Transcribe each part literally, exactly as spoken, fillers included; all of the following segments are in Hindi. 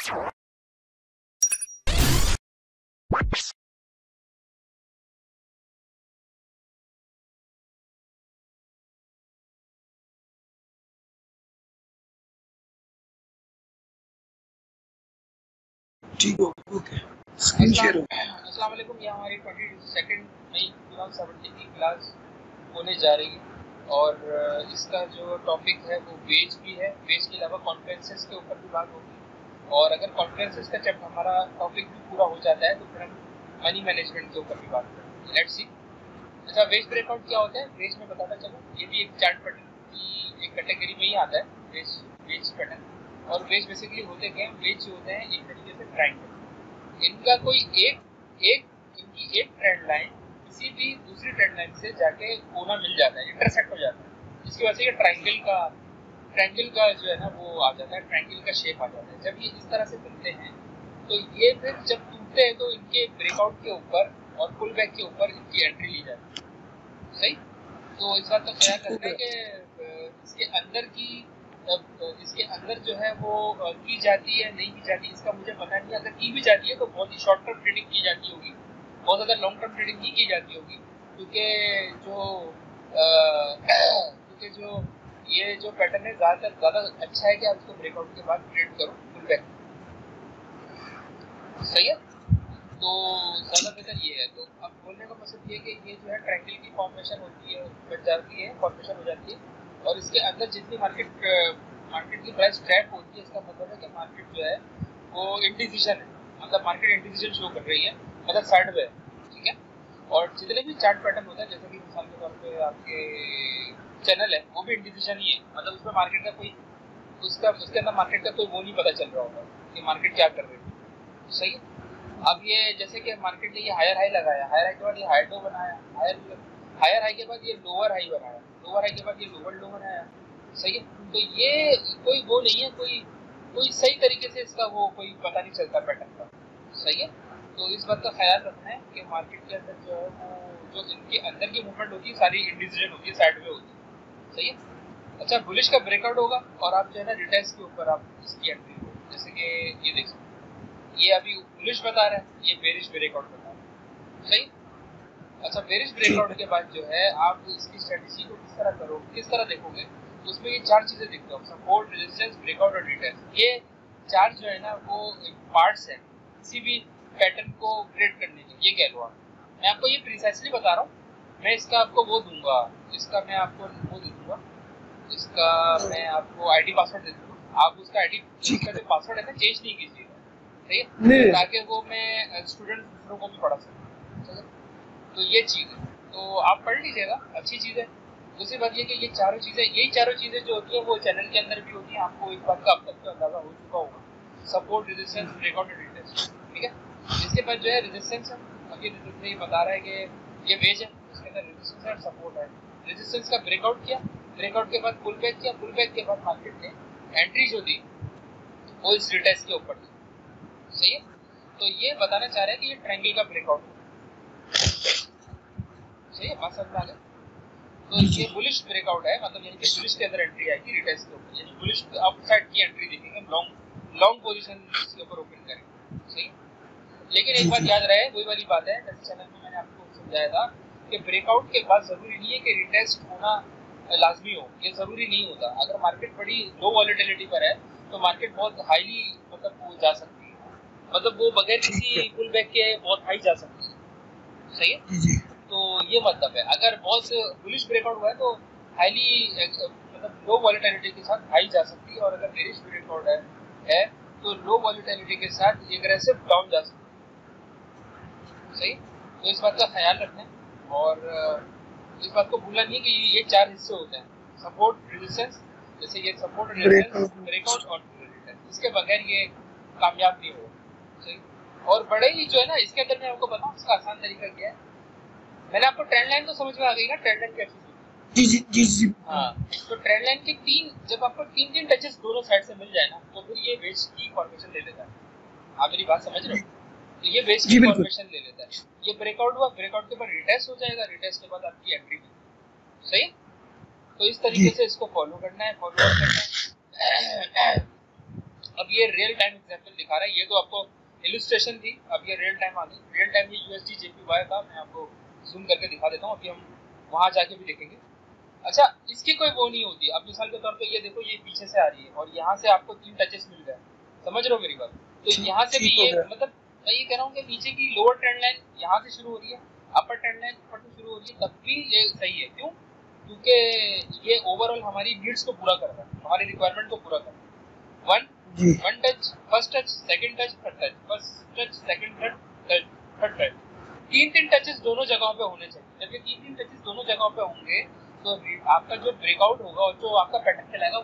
ठीक हो ओके स्क्रीन शेयर हो। अस्सलाम वालेकुम, ये हमारी twenty second May two thousand seventeen की क्लास होने जा रही है और इसका जो टॉपिक है वो वेज भी है। वेज के अलावा कॉन्फ्रेंसेस के ऊपर भी बात होगी और अगर कॉन्फ्रेंसेस का जब हमारा टॉपिक भी पूरा हो जाता है तो फिर हम मनी मैनेजमेंट के ऊपर भी बात करेंगे। Let's see. अच्छा, वेज ब्रेकआउट क्या होता है? वेज में बताता चलो, ये भी एक चार्ट पैटर्न की एक कैटेगरी में ही आता है, वेज वेज पैटर्न। और वेज बेसिकली होते क्या है? वेज जो होते हैं एक तरीके से ट्रायंगल, इनका कोई एक एक इनकी एक ट्रेंड लाइन किसी भी दूसरी ट्रेंड लाइन से जाके कोना मिल जाता है, इंटरसेक्ट हो जाता है। इसकी वजह से ये ट्रायंगल का ट्रायंगल का जो है ना वो आ जाता है, ट्रायंगल का शेप आ जाता है। जब ये इस तरह से बनते हैं तो ये फिर जब टूटते हैं तो इनके ब्रेकआउट के ऊपर और पुल बैक के ऊपर इनकी एंट्री ली जाती है। सही? तो इस बात का ख्याल रखना है कि इसके अंदर की इसके अंदर जो है वो की जाती है नहीं की जाती, इसका मुझे पता नहीं। अगर की भी जाती है तो बहुत ही शॉर्ट टर्म ट्रेडिंग की जाती होगी, बहुत ज़्यादा लॉन्ग टर्म ट्रेडिंग नहीं की जाती होगी, क्योंकि जो क्योंकि जो ये जो पैटर्न है ज़्यादातर ज़्यादा अच्छा है कि आप इसको ब्रेकआउट के बाद ट्रेड करो पुल बैक। सही है? तो ज़्यादा बेहतर ये है। तो अब बोलने का मतलब ये कि ये जो है ट्रायंगल की फॉर्मेशन होती है, बन जाती है, फॉर्मेशन हो जाती है और इसके अंदर जितनी मार्केट मार्केट की प्राइस ट्रैप होती है, इसका मतलब है कि मार्केट जो है वो इंडिसिजन है, मतलब मार्केट इंडिसिजन शो कर रही है, मतलब साइड में। ठीक है? और जितने भी चार्ट पैटर्न होता है, जैसे कि मिसाल के तौर पे आपके चैनल है वो भी इंडिसिजन ही है, मतलब उसमें मार्केट का कोई उसका उसके अंदर मार्केट का कोई वो नहीं पता चल रहा होगा कि मार्केट क्या कर रही है। सही है? अब ये जैसे कि मार्केट ने ये हायर हाई लगाया, हायर हाई के बाद ये हायर लो बनाया, हायर हायर हाई के बाद ये लोअर हाई बनाया, लोअर हाई के बाद ये लोअर लो बनाया। सही है? तो ये कोई वो नहीं है, कोई कोई सही तरीके से इसका वो कोई पता नहीं चलता पैटर्न का। सही है? तो इस बात का ख्याल रखना है कि मार्केट के अंदर जो है वो जो इनके अंदर की मूवमेंट होती है सारी इंडिसिजन होती है, साइड में होती है। सही है? अच्छा, बुलिश का ब्रेकआउट होगा और आप जो है ना रिटेस्ट के ऊपर आप इसकी एंट्री हो, जैसे कि ये देख सकते ये अभी बुलिश बता रहा है, ये बेरिश ब्रेकआउट बता रहा है। सही? अच्छा, बेरिश ब्रेकआउट के बाद जो है आप इसकी स्ट्रेटजी को किस तरह करोगे, किस तरह देखोगे, उसमें ये चार चीजें देखते हो, सपोर्ट, रेजिस्टेंस, ब्रेकआउट और रिटेस्ट। ये चार जो है ना वो पार्ट्स है किसी भी पैटर्न को क्रिएट करने के। ये कह लो आप, मैं आपको ये प्रिसाइसली बता रहा हूँ। मैं इसका आपको वो दूंगा, इसका मैं आपको वो दे दूंगा, इसका मैं आपको आईडी पासवर्ड दे दूंगा। आप उसका आईडी इसका जो पासवर्ड है ना चेंज नहीं कीजिएगा, ठीक है? ताकि वो मैं स्टूडेंट दूसरों को भी पढ़ा सकूँ। तो ये चीज़ है, तो आप पढ़ लीजिएगा, अच्छी चीज़ है। दूसरी बात ये कि ये चारों चीज़ें यही चारों चीज़ें जो होती है वो चैनल के अंदर भी होती है। आपको इस बात का अब तक तो अंदाजा हो चुका होगा, सपोर्ट, रेजिस्टेंस, ब्रेकआउट और रिटेस्ट। ठीक है? इसके बाद जो है रेजिस्टेंस है, अभी रेजिस्टेंस ये बता रहा है कि ये वेज है, इसके अंदर रेजिस्टेंस है और सपोर्ट है। रेजिस्टेंस का ब्रेकआउट किया, ब्रेकआउट के बाद पुल बैक किया, पुल बैक के बाद मार्केट ने एंट्री जो दी वो इस रिटेस्ट के ऊपर दी। सही है? तो ये बताना चाह रहे हैं कि ये ट्रायंगल का ब्रेकआउट है। सही है? बात समझ में आ गई? तो ये बुलिश ब्रेकआउट है, मतलब यानी कि बुलिश के अंदर एंट्री आएगी रिटेस्ट के ऊपर, यानी बुलिश अपसाइड की एंट्री देखेंगे, लॉन्ग लॉन्ग पोजीशन इसके ऊपर ओपन करेंगे। सही? लेकिन एक बात याद रहे, वही वाली बात है जैसे चैनल में मैंने आपको समझाया था कि ब्रेकआउट के बाद जरूरी नहीं है कि रिटेस्ट होना लाजमी हो, ये जरूरी नहीं होता। अगर मार्केट बड़ी लो वॉलेटिलिटी पर है तो मार्केट बहुत हाईली मतलब वो जा सकती है, मतलब वो बगैर किसी पुल बैक के बहुत हाई जा सकती है। सही है? तो ये मतलब है, अगर बहुत बुलिश ब्रेकआउट हुआ है तो हाईली मतलब लो वॉलेटिलिटी के साथ हाई जा सकती है, और अगर बेरिश ब्रेकआउट है, है तो लो वॉलेटिलिटी के साथ एग्रेसिव डाउन जा सकती है। सही? तो इस बात का ख्याल रखना है और इस बात को भूलना नहीं कि ये चार हिस्से होते हैं, सपोर्ट, रेजिस्टेंस, जैसे ये सपोर्ट, रेजिस्टेंस, ब्रेकआउट और रिटेस्ट। इसके बगैर ये कामयाब नहीं होगा। सही? और बड़े ही जो है ना इसके अंदर मैं आपको बताऊं इसका आसान तरीका क्या है। मैंने आपको ट्रेंड लाइन तो समझ में आ गई ना, ट्रेंड लाइन कैसे जी जी जी जी हाँ, तो ट्रेंड लाइन के तीन जब आपको तीन तीन टचेस दोनों साइड से मिल जाए ना तो फिर ये वेज की फॉर्मेशन ले लेता है। आप मेरी बात समझ रहे हो? तो ये वेज की फॉर्मेशन ले लेता है। ये ब्रेकआउट हुआ, ब्रेकआउट के बाद रिटेस्ट हो जाएगा, रिटेस्ट के बाद आपकी एंट्री मिलेगी। सही? तो इस तरीके से इसको फॉलो करना है, फॉलो करना है। अब ये रियल टाइम एग्जांपल दिखा रहा है, ये तो आपको इलस्ट्रेशन थी, अब ये रियल टाइम आ गई। रियल टाइम ये यूएसडी जेपीवाई का मैं आपको जूम करके दिखा देता हूँ, अभी हम वहाँ जाके भी देखेंगे। अच्छा, इसकी कोई वो नहीं होती। अब मिसाल के तौर पे ये देखो, ये पीछे से आ रही है और यहाँ से आपको तीन टचेस मिल गए, समझ रहे हो मेरी बात? तो यहाँ से भी ये मतलब मैं ये कह रहा हूँ कि नीचे की लोअर ट्रेंड लाइन यहाँ से शुरू हो रही है, अपर ट्रेंड लाइन ऊपर से शुरू हो रही है, तब भी ये सही है। क्यों? क्योंकि ये ओवरऑल हमारी नीड्स को पूरा कर रहा है, हमारी रिक्वायरमेंट को पूरा कर रहा है। One one touch, first touch, second touch, third touch, first touch, second touch, third touch, तीन तीन टचेस दोनों जगहों पे होने चाहिए। जब ये तीन तीन टचेस दोनों जगहों पे होंगे तो आपका जो ब्रेकआउट होगा और जो आपका पैटर्न कहलाएगा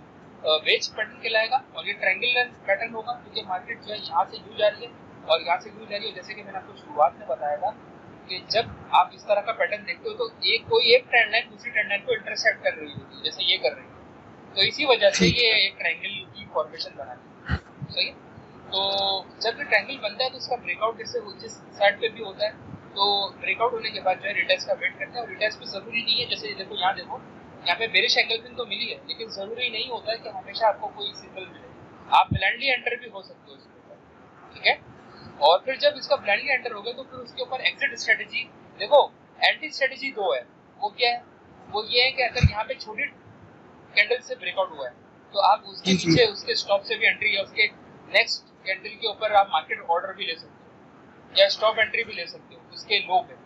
वो वेज पैटर्न कहलाएगा, और ये ट्रायंगुलर पैटर्न होगा, क्योंकि मार्केट जो है यहाँ से यूँ जा रही है और यहाँ से यूँ जा रही है। जैसे कि मैंने आपको शुरुआत में बताया था कि जब आप इस तरह का पैटर्न देखते हो तो एक कोई एक ट्रेंड लाइन दूसरी ट्रेंड लाइन को इंटरसेक्ट कर रही होती है, जैसे ये कर रही है, तो इसी वजह से ये एक ट्रायंगल की फॉर्मेशन बनाती है। सही है? तो जब ये ट्रायंगल बनता है तो इसका ब्रेकआउट जैसे जिस साइड पे भी होता है, तो ब्रेकआउट होने के बाद जो है रिटेस्ट का वेट करते हैं। और रिटेस्ट पे जरूरी नहीं है, जैसे देखो यहाँ देखो, यहाँ पे बेरिश एंगल पिन तो मिली है, लेकिन जरूरी नहीं होता है कि हमेशा आपको कोई सिंबल मिले। आप ब्लाइंडली एंटर भी हो सकते हो इसके ऊपर, ठीक है? और फिर जब इसका ब्लाइंडली एंटर हो गया तो फिर उसके ऊपर एग्जिट स्ट्रेटेजी देखो। एंटी स्ट्रेटेजी दो है, वो क्या है? वो ये है कि अगर यहाँ पे छोटी कैंडल से ब्रेकआउट हुआ है तो आप उसके नीचे उसके स्टॉप से भी एंट्री या उसके नेक्स्ट कैंडल के ऊपर आप मार्केट ऑर्डर भी ले सकते हो या स्टॉप एंट्री भी ले सकते हो उसके लो पे।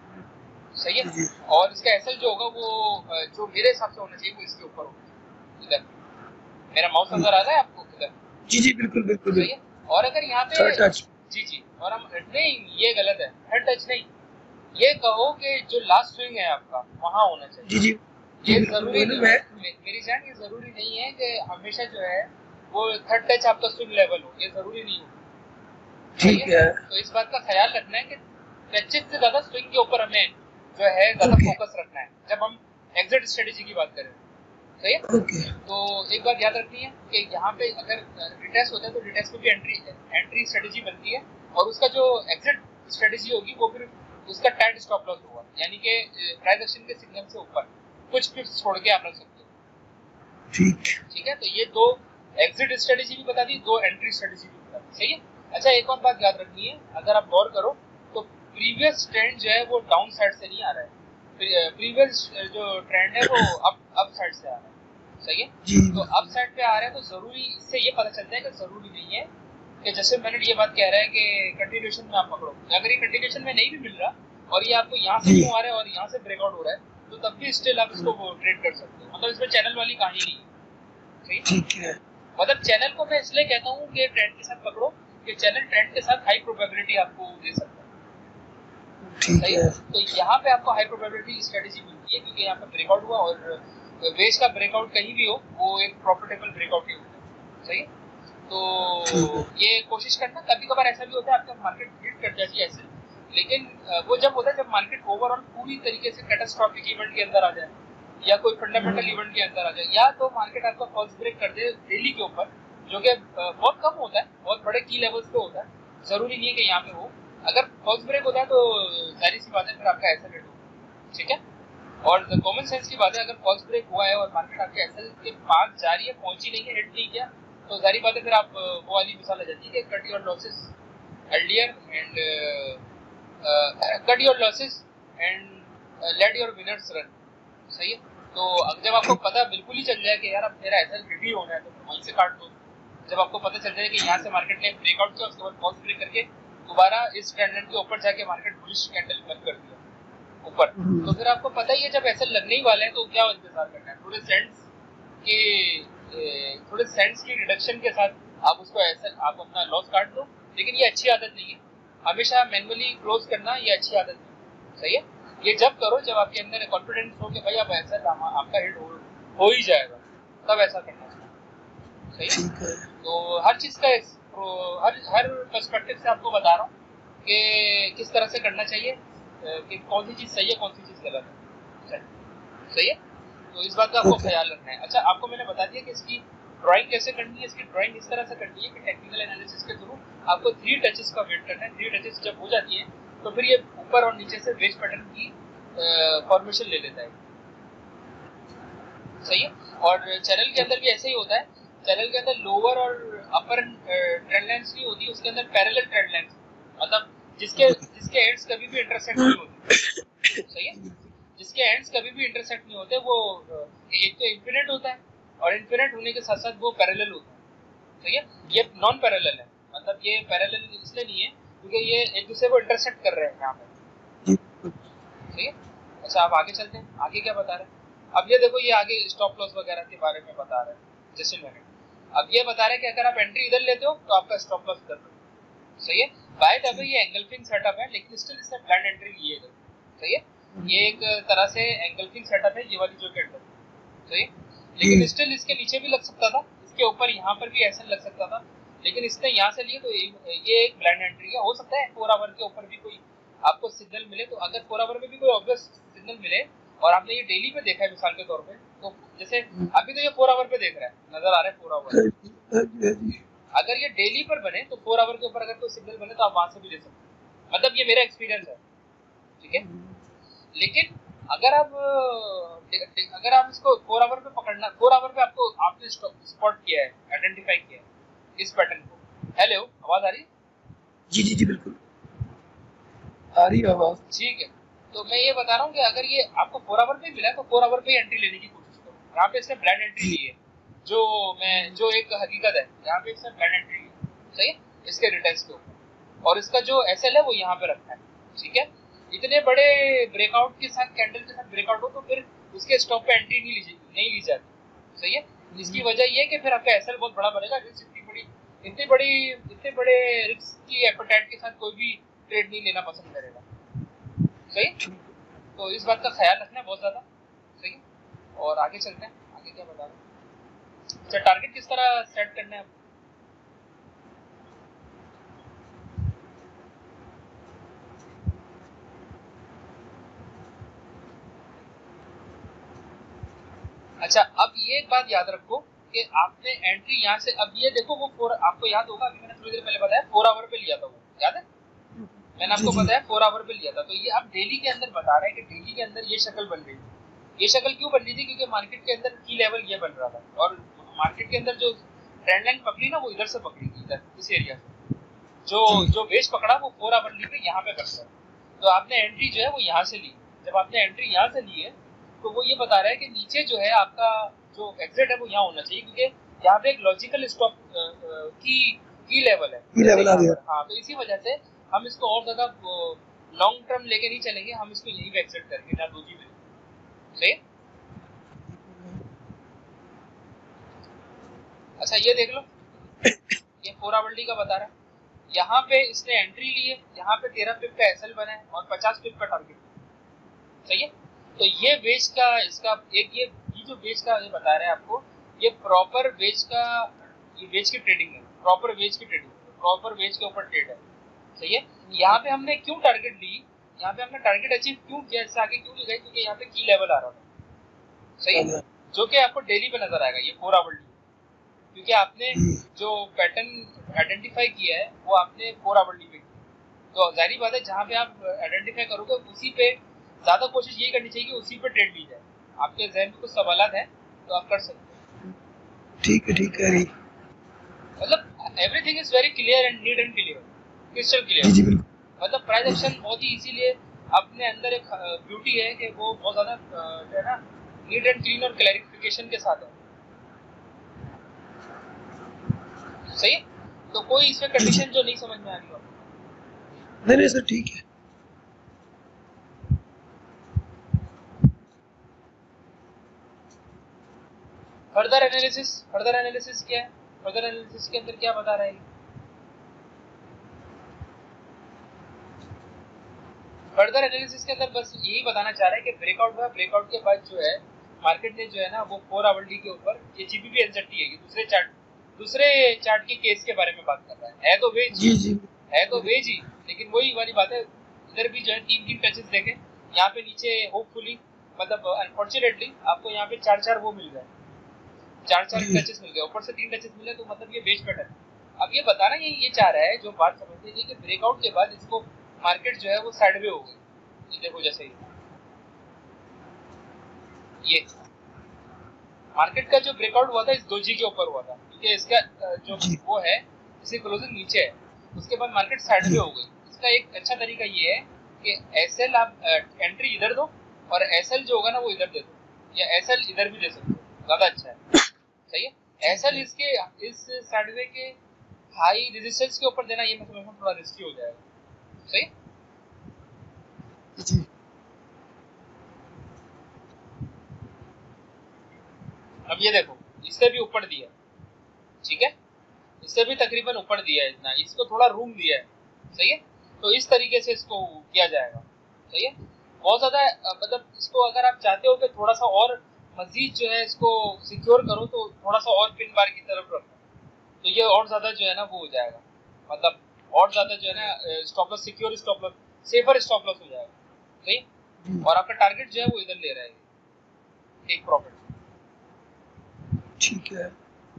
सही है? और इसका एसएल जो होगा वो जो मेरे हिसाब से होना चाहिए वो इसके ऊपर होगा। इधर मेरा माउस नजर आ रहा है आपको? इधर जी जी बिल्कुल बिल्कुल सही है। और अगर यहाँ पे जी जी और हम नहीं, ये गलत है, थर्ड टच नहीं, ये कहो कि जो लास्ट स्विंग है आपका वहाँ होना चाहिए। जी जी ये जरूरी नहीं है मेरी जान, ये जरूरी नहीं है कि हमेशा जो है वो थर्ड टच आपका स्विंग लेवल हो, ये जरूरी नहीं हो। ठीक है? तो इस बात का ख्याल रखना है कि टचेस से ज्यादा स्विंग के ऊपर हमें जो है ज्यादा फोकस रखना है जब हम एग्जिट स्ट्रेटेजी की बात करें। सही है? okay. तो एक बात याद रखनी है कि यहाँ पे अगर रिटेस्ट होता है तो रिटेस्ट में भी एंट्री एंट्री स्ट्रेटेजी बनती है और उसका जो एग्जिट स्ट्रेटेजी होगी वो फिर उसका टाइट स्टॉप लॉस होगा, यानी कि प्राइस एक्शन के सिग्नल से ऊपर कुछ पिप्स छोड़ के आप रख सकते हो। ठीक ठीक है? तो ये दो एग्जिट स्ट्रेटेजी भी बता दी, दो एंट्री स्ट्रेटेजी भी बता दी। सही है? अच्छा, एक और बात याद रखनी है, अगर आप गौर करो तो प्रीवियस ट्रेंड जो है वो डाउन साइड से नहीं आ रहा है, प्रीवियस जो ट्रेंड है वो अप अप साइड से आ रहा है। सही है? तो अप साइड पे आ रहा है तो जरूरी इससे ये पता चलता है कि जरूरी नहीं है कि जैसे मैंने ये बात कह रहा है कि कंटिन्यूएशन में आप पकड़ो, अगर ये कंटिन्यूएशन में नहीं भी मिल रहा और ये आपको यहाँ से क्यों आ रहा है और यहाँ से ब्रेकआउट हो रहा है तो तब भी स्टिल आप इसको ट्रेड कर सकते हो। मतलब इसमें चैनल वाली कहानी नहीं है। सही? ठीक है। मतलब चैनल को मैं इसलिए कहता हूँ कि ट्रेंड के साथ पकड़ो कि चैनल ट्रेंड के साथ हाई प्रोबेबिलिटी आपको दे सकता है। ठीक है? तो यहाँ पे आपको हाई प्रोबेबिलिटी स्ट्रेटेजी मिलती है क्योंकि यहाँ पे ब्रेकआउट हुआ और वेज का ब्रेकआउट कहीं भी हो वो एक प्रॉफिटेबल ब्रेकआउट ही होता है। सही? तो ये कोशिश करना। कभी कभार ऐसा भी होता है आपका मार्केट हिट कर जाती है ऐसे, लेकिन वो जब होता है जब मार्केट ओवरऑल पूरी तरीके से कैटास्ट्रॉफिक इवेंट के अंदर आ जाए या कोई फंडामेंटल इवेंट के अंदर आ जाए, या तो मार्केट आपका फॉल्स ब्रेक कर दे डेली के ऊपर, जो कि बहुत कम होता है, बहुत बड़े की लेवल्स पे होता है, जरूरी नहीं है कि यहाँ पे हो। अगर फॉल्स ब्रेक होता है तो जाहिर सी बात है फिर आपका एसएल हिट होगा। ठीक है? और कॉमन सेंस की बात है, अगर फॉल्स ब्रेक हुआ है और मार्केट आपके एसएल के पास जा रही है, पहुंची नहीं है, हिट नहीं किया, तो जाहिर बात है फिर आप वो वाली मिसाल आ जाती है कि cut your losses earlier and cut your losses and let your winners run. सही है? तो अब जब आपको पता बिल्कुल ही चल जाए कि यार अब मेरा एसएल हिट ही होना है तो वहीं से काट दो। जब आपको पता चल जाए कि यहाँ से मार्केट ने ब्रेकआउट किया, उसके बाद फॉल्स ब्रेक करके दोबारा इस कैंडल के ऊपर जाके मार्केट बुलिश कैंडल बंद कर दिया ऊपर, तो फिर आपको पता ही है जब एसएल लगने ही वाला है तो क्या इंतजार करना है। थोड़े सेंट्स के थोड़े सेंट्स की रिडक्शन के साथ आप उसको एसएल आप अपना लॉस काट दो, लेकिन ये अच्छी आदत नहीं है। हमेशा मैनुअली क्लोज करना ये अच्छी आदत नहीं। सही है? ये जब करो जब आपके अंदर कॉन्फिडेंस हो कि भाई अब एसएल आपका हिट हो, हो ही जाएगा, तब ऐसा करना चाहिए। सही है? तो हर चीज का हर हर पर्सपेक्टिव से आपको बता रहा हूँ कि किस तरह से करना चाहिए, कि कौन सी चीज सही है कौन सी चीज गलत है। सही है? तो इस बात का आपको ख्याल रखना है। अच्छा, आपको मैंने बता दिया कि इसकी ड्राइंग कैसे करनी है। इसकी ड्राइंग इस तरह से करनी है कि टेक्निकल एनालिसिस के थ्रू आपको थ्री टचेस का वेट करना है। थ्री टचेस जब हो जाती है तो फिर ये ऊपर और नीचे से वेज पैटर्न की फॉर्मेशन ले लेता है। सही है? और चैनल के अंदर भी ऐसे ही होता है। चैनल के अंदर लोअर और अपर ट्रेंड लाइंस नहीं होती, उसके अंदर पैरेलल ट्रेंड लाइंस, मतलब जिसके जिसके एंड्स कभी भी इंटरसेक्ट नहीं होते, सही है, जिसके एंड्स कभी भी इंटरसेक्ट नहीं होते, वो एक तो इन्फिनिट होता है और इन्फिनिट होने के साथ साथ वो पैरेलल होता है, सही है। ये नॉन पैरेलल है, मतलब ये पैरेलल इसलिए नहीं है क्योंकि ये एक दूसरे को इंटरसेक्ट कर रहे हैं यहाँ पे, सही है। अच्छा आप आगे चलते हैं, आगे क्या बता रहे हैं। अब ये देखो, ये आगे स्टॉप लॉस वगैरह के बारे में बता रहे हैं जैसे मैंने, अब ये बता रहे हैं कि अगर आप एंट्री इधर लेते हो तो आपका स्टॉप लॉस इधर पे, सही है। बाय द वे ये एंगल्फिंग सेटअप है, लेकिन स्टिल इसने ब्लाइंड एंट्री ली है इधर, सही है। ये एक तरह से एंगल्फिंग सेटअप है, ये वाली जो कैंडल, सही है, लेकिन स्टिल इसके नीचे भी लग सकता था, इसके ऊपर यहाँ पर भी ऐसा लग सकता था, लेकिन इसने यहाँ से लिए तो ये एक ब्लाइंड एंट्री है। हो सकता है फोर आवर के ऊपर भी कोई आपको सिग्नल मिले, तो अगर फोर आवर में भी कोई ऑब्वियस सिग्नल मिले और आपने ये डेली पे देखा है मिसाल के तौर पे, तो जैसे अभी तो ये फोर आवर पे देख रहा है, नजर आ रहा है फोर आवर, अगर ये डेली पर बने तो फोर आवर के ऊपर अगर कोई सिग्नल बने तो आप वहां से भी ले सकते हैं, मतलब ये मेरा एक्सपीरियंस है, ठीक है। लेकिन अगर आप अगर आप इसको फोर आवर पे पकड़ना, फोर आवर पे आपको आपने स्पॉट किया है, आइडेंटिफाई किया है इस पैटर्न को। हेलो, आवाज आ रही है? जी जी जी बिल्कुल आ रही है आवाज, ठीक है। तो मैं ये बता रहा हूँ कि अगर ये आपको फोर आवर पे मिला तो फोर आवर पे एंट्री लेने की कोशिश करो। यहाँ पे इसने ब्लाइंड एंट्री ली है, जो मैं जो एक हकीकत है, यहाँ पे इसने ब्लाइंड एंट्री ली, सही है, इसके रिटेस्ट के ऊपर, और इसका जो एसएल है वो यहाँ पे रखा है, ठीक है। इतने बड़े ब्रेकआउट के साथ, कैंडल के साथ ब्रेकआउट हो तो फिर उसके स्टॉप पे एंट्री नहीं ली नहीं ली जाती, सही है। इसकी वजह ये है कि फिर आपका एसएल बहुत बड़ा बनेगा, रिस्क इतनी बड़ी इतनी बड़ी इतने बड़े रिस्क की एपेटाइट के साथ कोई भी ट्रेड नहीं लेना पसंद करेगा, सही। तो इस बात का ख्याल रखना है बहुत ज्यादा, सही। और आगे चलते हैं, आगे क्या बता रहे हैं। अच्छा, टारगेट किस तरह सेट करना है। अच्छा, अब ये एक बात याद रखो कि आपने एंट्री यहाँ से, अब ये देखो वो फोर, आपको याद होगा अभी मैंने थोड़ी देर पहले बताया फोर आवर पे लिया था, वो याद है, मैंने आपको बताया फोर आवर पे लिया था। तो ये अब डेली के अंदर बता रहे हैं कि डेली के अंदर ये शक्ल बन रही थी। ये शक्ल क्यों बन रही थी? क्योंकि मार्केट के अंदर की लेवल ये बन रहा था, और मार्केट के अंदर जो ट्रेंड लाइन पकड़ी ना वो इधर से पकड़ी थी, इधर इस एरिया से, जो जो वेज पकड़ा वो फोर आवर ली पे यहाँ पे करता है। तो आपने एंट्री जो है वो यहाँ से ली, जब आपने एंट्री यहाँ से ली है तो वो ये बता रहा है कि नीचे जो है आपका जो एग्जिट है वो यहाँ होना चाहिए, क्योंकि यहाँ पे एक लॉजिकल स्टॉप की की लेवल है, की लेवल आ गया। हाँ, तो इसी वजह से हम इसको और ज्यादा लॉन्ग टर्म लेके नहीं चलेंगे, हम इसको यहीं पे एग्जिट करेंगे ना दो जी में, सही। अच्छा ये देख लो, ये फोर आवर डी का बता रहा है, यहाँ पे इसने एंट्री ली है, यहाँ पे तेरह पिप का एसएल बना है और पचास पिप का टारगेट, सही है। तो ये वेज का इसका एक ये ये जो वेज का ये बता रहे हैं आपको, ये प्रॉपर वेज का, ये वेज की ट्रेडिंग है, प्रॉपर वेज की ट्रेडिंग, प्रॉपर वेज के ऊपर ट्रेड है, सही है। यहाँ पे हमने क्यों टारगेट ली, यहाँ पे हमने टारगेट अचीव क्यों किया, इससे आगे क्यों नहीं गए, क्योंकि यहाँ पे की लेवल आ रहा था, सही है, जो कि आपको डेली पे नजर आएगा, ये फोर आवर डी, क्योंकि आपने जो पैटर्न आइडेंटिफाई किया है वो आपने फोर आवर डी पे किया। तो जाहिर बात है जहाँ पे आप आइडेंटिफाई करोगे उसी पे ज्यादा कोशिश यही करनी चाहिए कि उसी पे ट्रेड ली जाए। आपके जहन में कुछ सवालात हैं तो आप कर सकते हैं। ठीक है ठीक है, मतलब everything is very clear and neat and clear, crystal clear. जी जी बिल्कुल। मतलब प्राइस एक्शन बहुत ही इसीलिए अपने अंदर एक ब्यूटी है कि वो बहुत ज्यादा जो है ना नीट एंड क्लीन और क्लैरिफिकेशन के साथ है, सही। तो कोई इसमें कंडीशन जो नहीं समझ में आ रही हो, नहीं नहीं सर ठीक है। फर्दर एनालिसिस, फर्दर एनालिसिस क्या है, फर्दर एनालिसिस के अंदर क्या बता रहा है, फर्दर एनालिसिस के अंदर बस यही बताना चाह रहा है कि ब्रेकआउट हुआ, ब्रेकआउट के बाद जो है मार्केट ने जो है ना वो फोर आवर डी के ऊपर, ये जीबीपी एनजेटी है, दूसरे चार्ट दूसरे चार्ट के केस के बारे में बात कर रहा है, है तो वेज जी जी है तो वेज ही, लेकिन वही वाली बात है, इधर भी जो है तीन तीन टचेस देखे, यहाँ पे नीचे होपफुली, मतलब अनफॉर्चुनेटली आपको यहाँ पे चार चार वो मिल गए, चार चार टचेस मिल गए, ऊपर से तीन टचेस मिले, तो मतलब ये बेच पैटर्न। अब ये बताना ये ये चाह रहा है, जो बात समझते हैं कि ब्रेकआउट के बाद इसको मार्केट जो है वो साइडवे हो गई, ये देखो जैसे ही ये मार्केट का जो ब्रेकआउट हुआ था इस दोजी के ऊपर हुआ था, कि इसका अ, जो जी वो है इसकी क्लोजिंग नीचे है, उसके बाद मार्केट साइडवे हो गई। इसका एक अच्छा तरीका ये है कि एसएल आप एंट्री इधर दो और एसएल जो होगा ना वो इधर दे दो, या एसएल इधर भी दे सकते हो, ज्यादा अच्छा है। सही है। ठीक एसएल है इसके इस साइडवे के हाई रेजिस्टेंस के ऊपर देना, ये मैं समझता हूँ थोड़ा रिस्की हो जाएगा। सही है? जी अब ये देखो, इससे भी ऊपर दिया, ठीक है, इससे भी तकरीबन ऊपर दिया है इतना, इसको थोड़ा रूम दिया है। सही है। तो इस तरीके से इसको किया जाएगा। सही है। बहुत ज्यादा अ, मतलब इसको अगर आप चाहते हो कि थोड़ा सा और मजीद जो है इसको सिक्योर करो, तो थोड़ा सा और पिन बार की तरफ रखो, तो ये और ज्यादा जो है ना वो हो जाएगा, मतलब और ज्यादा जो है ना stop loss, secure stop loss, safer stop loss हो जाएगा। सही। जी और आपका टारगेट जो है वो इधर ले रहा है, टेक प्रॉफिट। ठीक है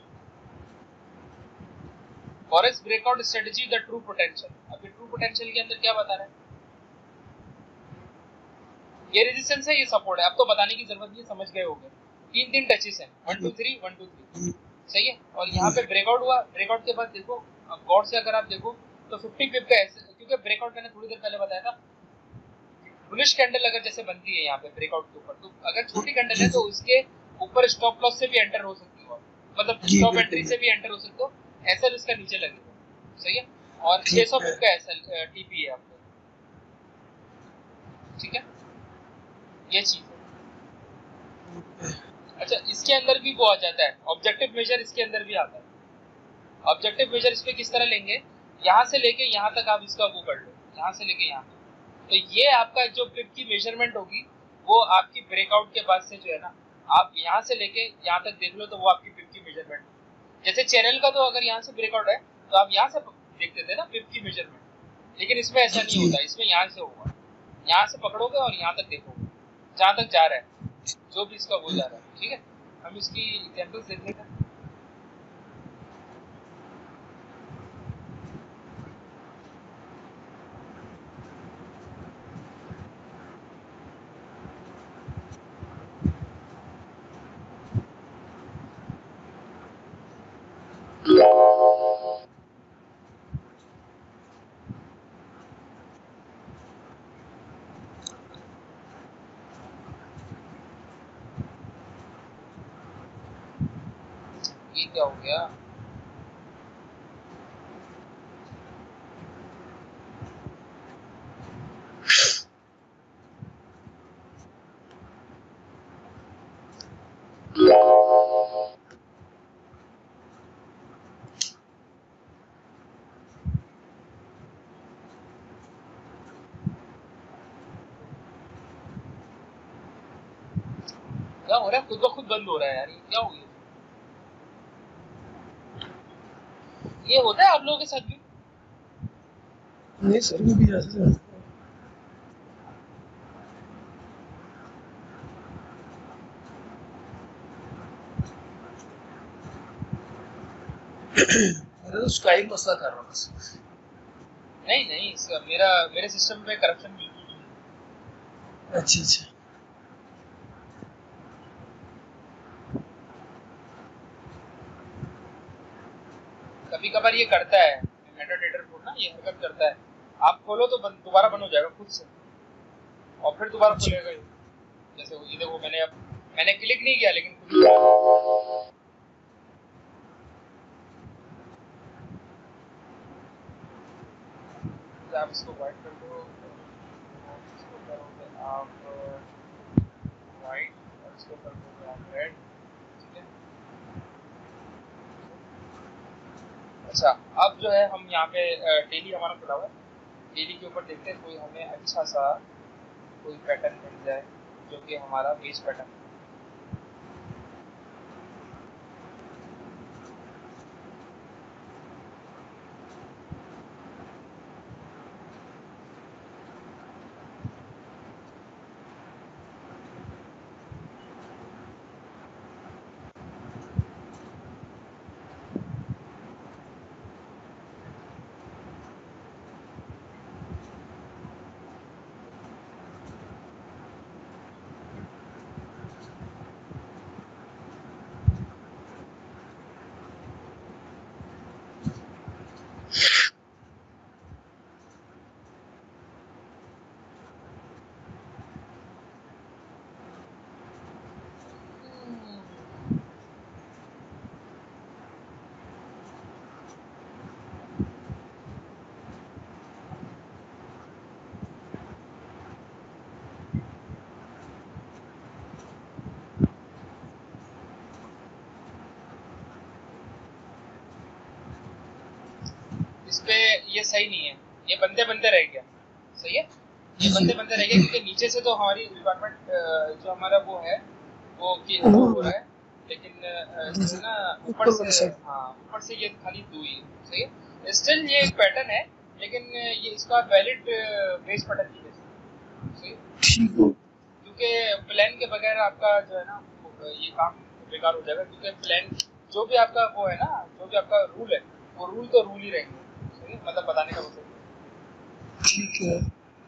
forex breakout strategy the true potential. अभी ट्रू पोटेंशियल के अंदर क्या बता रहा है, ये रेजिस्टेंस है, ये सपोर्ट है, अब तो बताने की जरूरत नहीं, समझ गए होंगे। तीन तीन टचेस हैं, one two three one two three. जी सही है। और यहाँ पे ब्रेकआउट हुआ, ब्रेकआउट के बाद देखो, अब गौर से अगर आप देखो तो फिफ्टी पिप का ऐसे, क्योंकि ब्रेकआउट मैंने थोड़ी देर पहले बताया था, बुलिश कैंडल अगर जैसे बनती है यहाँ पे ब्रेकआउट के ऊपर, तो अगर छोटी कैंडल जी है तो जी उसके ऊपर स्टॉप लॉस से भी एंटर हो सकती हो, मतलब जी स्टॉप बिल्कुल एंट्री से बिल्कुल। भी एंटर हो सकते हो, एसएल इसका नीचे लगेगा। सही है। और ठीक छह सौ है पिप का एसएल टीपी है आपको। ठीक है, ये चीज है। ओके अच्छा, इसके अंदर भी वो आ जाता है, ऑब्जेक्टिव मेजर इसके अंदर भी आता है। ऑब्जेक्टिव मेजर इसमें किस तरह लेंगे, यहाँ से लेके यहाँ तक आप इसका वो कर लो, यहाँ से लेके यहाँ तक, तो ये आपका जो पिप की मेजरमेंट होगी वो आपकी ब्रेकआउट के बाद से जो है ना, आप यहाँ से लेके यहाँ तक देख लो तो वो आपकी पिप की मेजरमेंट। जैसे चैनल का तो अगर यहाँ से ब्रेकआउट है तो आप यहाँ से देखते थे ना पिप की मेजरमेंट, लेकिन इसमें ऐसा जी नहीं जी होता, इसमें यहाँ से होगा, यहाँ से पकड़ोगे और यहाँ तक देखोगे जहाँ तक जा रहा है, जो भी इसका वो जा रहा है। ठीक है, हम इसकी एग्जांपल्स देख लेते हैं। ये क्या हो गया, क्या हो रहा है, खुद ब खुद बंद हो रहा है यार, ये क्या हो गया। ये होता है आप लोगों के साथ भी? नहीं सर वो भी ऐसे से मैं तो उसका ही मसला कर रहा हूँ बस। नहीं नहीं, इस- मेरा मेरे सिस्टम पे करप्शन बिल्कुल नहीं है। अच्छा अच्छा कभी कभार ये करता है, मेटाडेटर कोड ना ये हरकत करता है, आप खोलो तो बंद, दोबारा बंद हो जाएगा खुद से, और फिर दोबारा अच्छा खुलेगा ये। जैसे वो- ये देखो, मैंने अब मैंने क्लिक नहीं किया लेकिन खुल गया। तो आप इसको वाइट कर दो, और इसको करोगे आप वाइट, और इसको कर दोगे आप रेड। ठीक है। अच्छा, अब जो है हम यहाँ पे डेली हमारा खुला हुआ है, डेली के ऊपर देखते हैं कोई हमें अच्छा सा कोई पैटर्न मिल जाए जो कि हमारा बेस पैटर्न। इस पे ये सही नहीं है, ये बनते बनते रह गया। सही है, ये बनते बनते रह गया क्योंकि नीचे से तो हमारी रिक्वायरमेंट जो हमारा वो है वो कि वो हो रहा है, लेकिन जो है ना ऊपर से, हाँ ऊपर से ये खाली दो ही है। सही है, स्टिल ये एक पैटर्न है, लेकिन ये इसका वैलिड बेस पैटर्न नहीं है। सही है, क्योंकि प्लान के बगैर आपका जो है ना ये काम बेकार हो जाएगा, क्योंकि प्लान जो भी आपका वो है ना, जो भी आपका रूल है वो रूल तो रूल ही रहेंगे। सही है, मतलब बताने का मतलब ठीक है।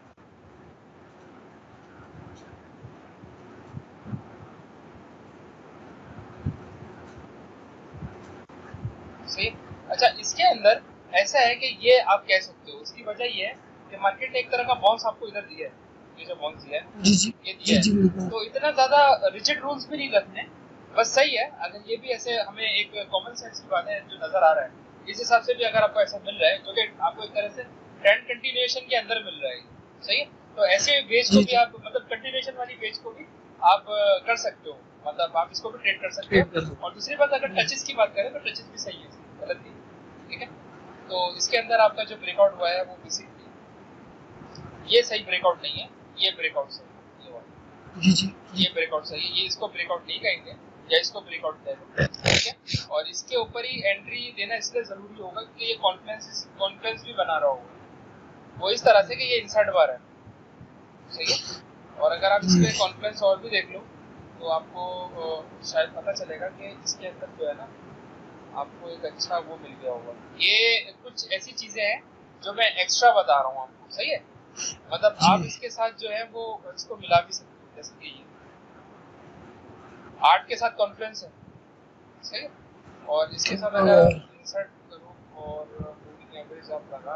सही। अच्छा, इसके अंदर ऐसा है कि ये आप कह सकते हो, उसकी वजह ये है कि मार्केट ने एक तरह का बाउंस आपको इधर दिया है, ये जो बाउंस दिया है जी जी ये दिया जी जी है, तो इतना ज्यादा रिजिड रूल्स भी नहीं रखने, बस सही है। अगर ये भी ऐसे हमें एक कॉमन सेंस की बात है जो नजर आ रहा है, इस हिसाब से भी अगर आपको ऐसा मिल रहा है जो कि आपको एक तरह से ट्रेंड कंटिन्यूएशन के अंदर मिल रहा है, सही है, तो ऐसे बेच को भी आप मतलब कंटिन्यूएशन वाली बेच को भी आप कर सकते हो, मतलब आप इसको भी ट्रेड कर सकते हो। और दूसरी बात, अगर टचेस की बात करें तो टचेस भी सही है, गलत नहीं, ठीक है। तो इसके अंदर आपका जो ब्रेकआउट हुआ है वो बेसिकली ये सही ब्रेकआउट नहीं है, ये ब्रेकआउट सही है, ये वाला जी जी ये ब्रेकआउट सही है, ये इसको ब्रेकआउट नहीं कहेंगे या इसको ब्रेकआउट कहेंगे, ठीक है। और इसके ऊपर ही एंट्री देना इसलिए जरूरी होगा कि ये कॉन्फिडेंस कॉन्फिडेंस भी बना रहा होगा वो इस तरह से कि ये इनसाइड बार है। सही है, और अगर आप इसके कॉन्फिडेंस और भी देख लो तो आपको शायद पता चलेगा कि इसके अंदर जो है ना आपको एक अच्छा वो मिल गया होगा। ये कुछ ऐसी चीजें हैं जो मैं एक्स्ट्रा बता रहा हूँ आपको, सही है, मतलब आप इसके साथ जो है वो इसको मिला भी सकते हो, जैसे कि ये आर्ट के साथ कॉन्फ्रेंस है, सही है, और इसके साथ अगर आप इंसर्ट करो और मूविंग एवरेज आप लगा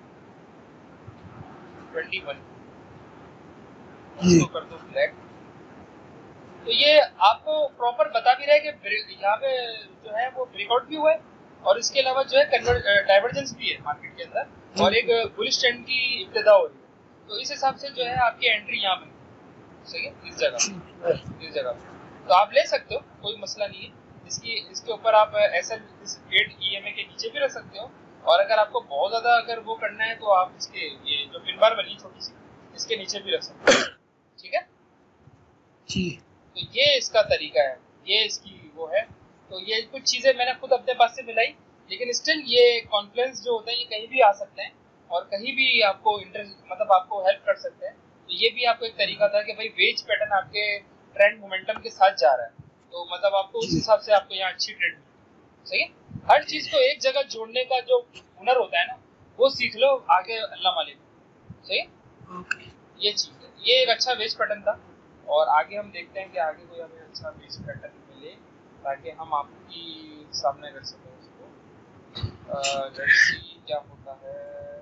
ट्वेंटी वन, इसको कर दो ब्लैक, तो ये आपको प्रॉपर बता भी रहा है कि यहाँ पे जो है वो ब्रेकआउट भी हुआ है और इसके अलावा जो है डाइवर्जेंस भी है मार्केट के अंदर और एक बुलिश ट्रेंड की इब्तिदा हो रही है। तो इस हिसाब से जो है आपकी एंट्री यहाँ में सही है, इस जगह इस जगह तो आप ले सकते हो, कोई मसला नहीं है। इसकी इसके ऊपर आप S L at E M A के नीचे भी रख सकते हो, और अगर आपको बहुत ज्यादा अगर वो करना है तो आप इसके ये जो पिन बार बनी छोटी सी इसके नीचे भी रख सकते हो, ठीक है जी। तो ये इसका तरीका है, ये इसकी वो है। तो ये कुछ चीजें मैंने खुद अपने पास से मिलाई, लेकिन स्टिल ये कॉन्फ्लुएंस जो होता है ये कहीं भी आ सकते हैं और कहीं भी आपको इंटरेस्ट मतलब आपको हेल्प कर सकते हैं। तो ये भी आपको एक तरीका था कि भाई वेज पैटर्न आपके ट्रेंड मोमेंटम के साथ जा रहा है, तो मतलब आपको उस हिसाब से आपको यहाँ अच्छी ट्रेड मिली। सही है, हर चीज को एक जगह जोड़ने का जो हुनर होता है ना वो सीख लो, आगे अल्लाह मालिक। सही है, ये चीज है, ये एक अच्छा वेज पैटर्न था और आगे हम देखते हैं कि आगे कोई हमें अच्छा वेज पैटर्न मिले ताकि हम आपकी सामने कर सकें उसको। लेट्स सी क्या होता है।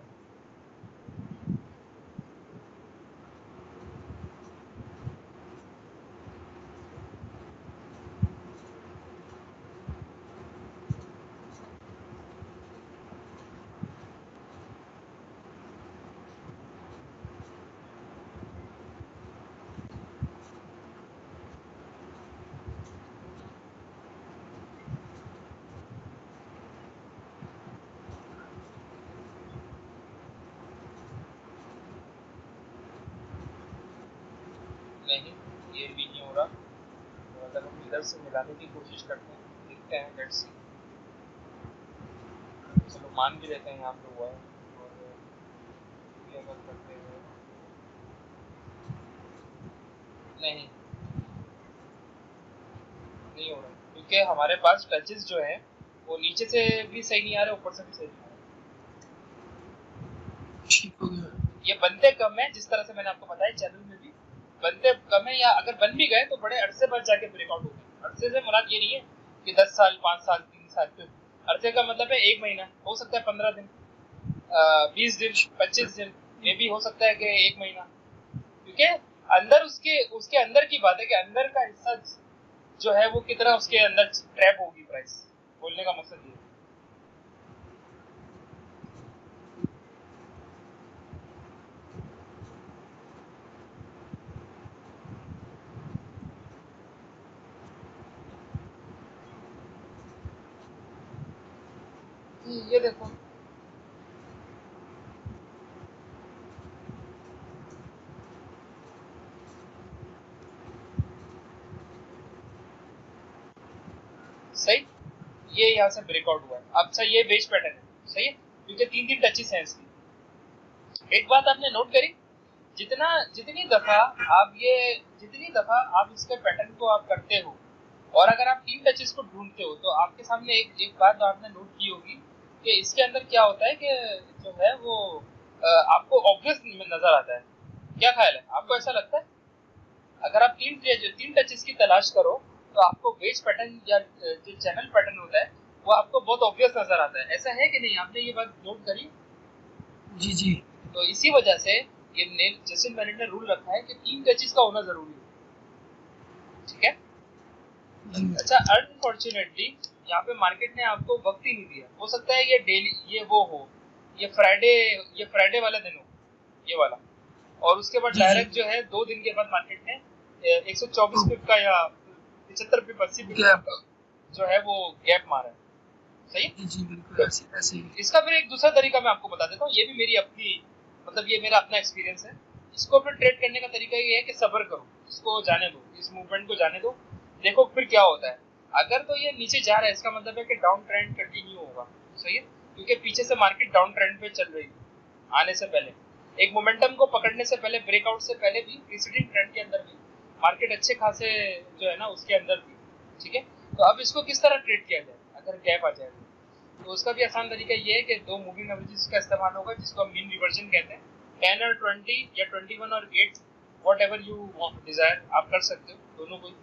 नहीं, ये भी नहीं हो रहा, तो अगर हम इधर से मिलाने की कोशिश करते हैं देखते हैं, लेट्स सी। चलो मान भी लेते हैं यहाँ पे हुआ है और ये अगर करते हैं नहीं नहीं हो रहा क्योंकि हमारे पास टचेस जो है वो नीचे से भी सही नहीं आ रहे, ऊपर से भी सही नहीं आ रहे। ठीक हो गया। ये बनते कम है, जिस तरह से मैंने आपको बताया चैनल में भी बनते कम है, या अगर बन भी गए तो बड़े अरसे बाद जाके ब्रेकआउट होते हैं। अरसे से मुराद ये नहीं है कि दस साल पाँच साल तीन साल, अरसे का मतलब है एक महीना, हो सकता है पंद्रह दिन, बीस दिन, पच्चीस दिन, ये भी हो सकता है कि एक महीना, क्योंकि अंदर उसके उसके अंदर की बात है कि अंदर का हिस्सा जो है वो कितना उसके अंदर ट्रैप होगी प्राइस, बोलने का मकसद ये है। ये देखो ये यहाँ से ब्रेकआउट हुआ है। अब अच्छा ये बेच पैटर्न है, सही है, क्योंकि तीन तीन टचेस हैं इसकी। एक बात आपने नोट करी, जितना जितनी दफा आप ये जितनी दफा आप इसके पैटर्न को आप करते हो और अगर आप तीन टचेस को ढूंढते हो तो आपके सामने एक एक बात आपने नोट की होगी कि इसके अंदर क्या होता है कि जो है वो आ, आपको ऑब्वियस नजर आता है। क्या ख्याल है, आपको ऐसा लगता है अगर आप तीन तीन टचेस की तलाश करो तो आपको वेज पैटर्न या जो चैनल पैटर्न होता है वो आपको बहुत ऑब्वियस नजर आता है? ऐसा है कि नहीं, आपने ये बात नोट करी? जी जी। तो इसी वजह से ये नेल जैसे मैंने ने रूल रखा है कि तीन टचेस का होना जरूरी है, ठीक है। अच्छा, अनफॉर्चुनेटली यहाँ पे मार्केट ने आपको वक्त ही नहीं दिया। हो सकता है ये डेली ये वो हो, ये फ्राइडे ये फ्राइडे वाला दिन हो, ये वाला, और उसके बाद डायरेक्ट जो है दो दिन के बाद मार्केट ने एक सौ चौबीस पिप का या पचहत्तर पिप अस्सी पिप का जो है वो गैप मारा है, सही है। जी बिल्कुल ऐसे ऐसे। इसका फिर एक दूसरा तरीका मैं आपको बता देता हूँ, ये भी मेरी अपनी मतलब ये मेरा अपना एक्सपीरियंस है। इसको फिर ट्रेड करने का तरीका ये है कि सब्र करो, इसको जाने दो, इस मूवमेंट को जाने दो, देखो फिर क्या होता है। अगर तो ये नीचे जा रहा है इसका मतलब है कि डाउन ट्रेंड कंटिन्यू होगा, सही है, क्योंकि पीछे से मार्केट डाउन ट्रेंड पे चल रही है आने से पहले, एक मोमेंटम को पकड़ने से पहले, ब्रेकआउट से पहले भी प्रीसीडिंग ट्रेंड के अंदर भी मार्केट अच्छे खासे जो है ना उसके अंदर थी, ठीक है। तो अब इसको किस तरह ट्रेड किया जाए अगर गैप आ जाए तो उसका भी आसान तरीका ये है कि दो मूविंग एवरेजेस का इस्तेमाल होगा जिसको हम मीन रिवर्जन कहते हैं। टेन और ट्वेंटी या ट्वेंटी वन और eight, whatever you desire, आप कर सकते हो दोनों को ही,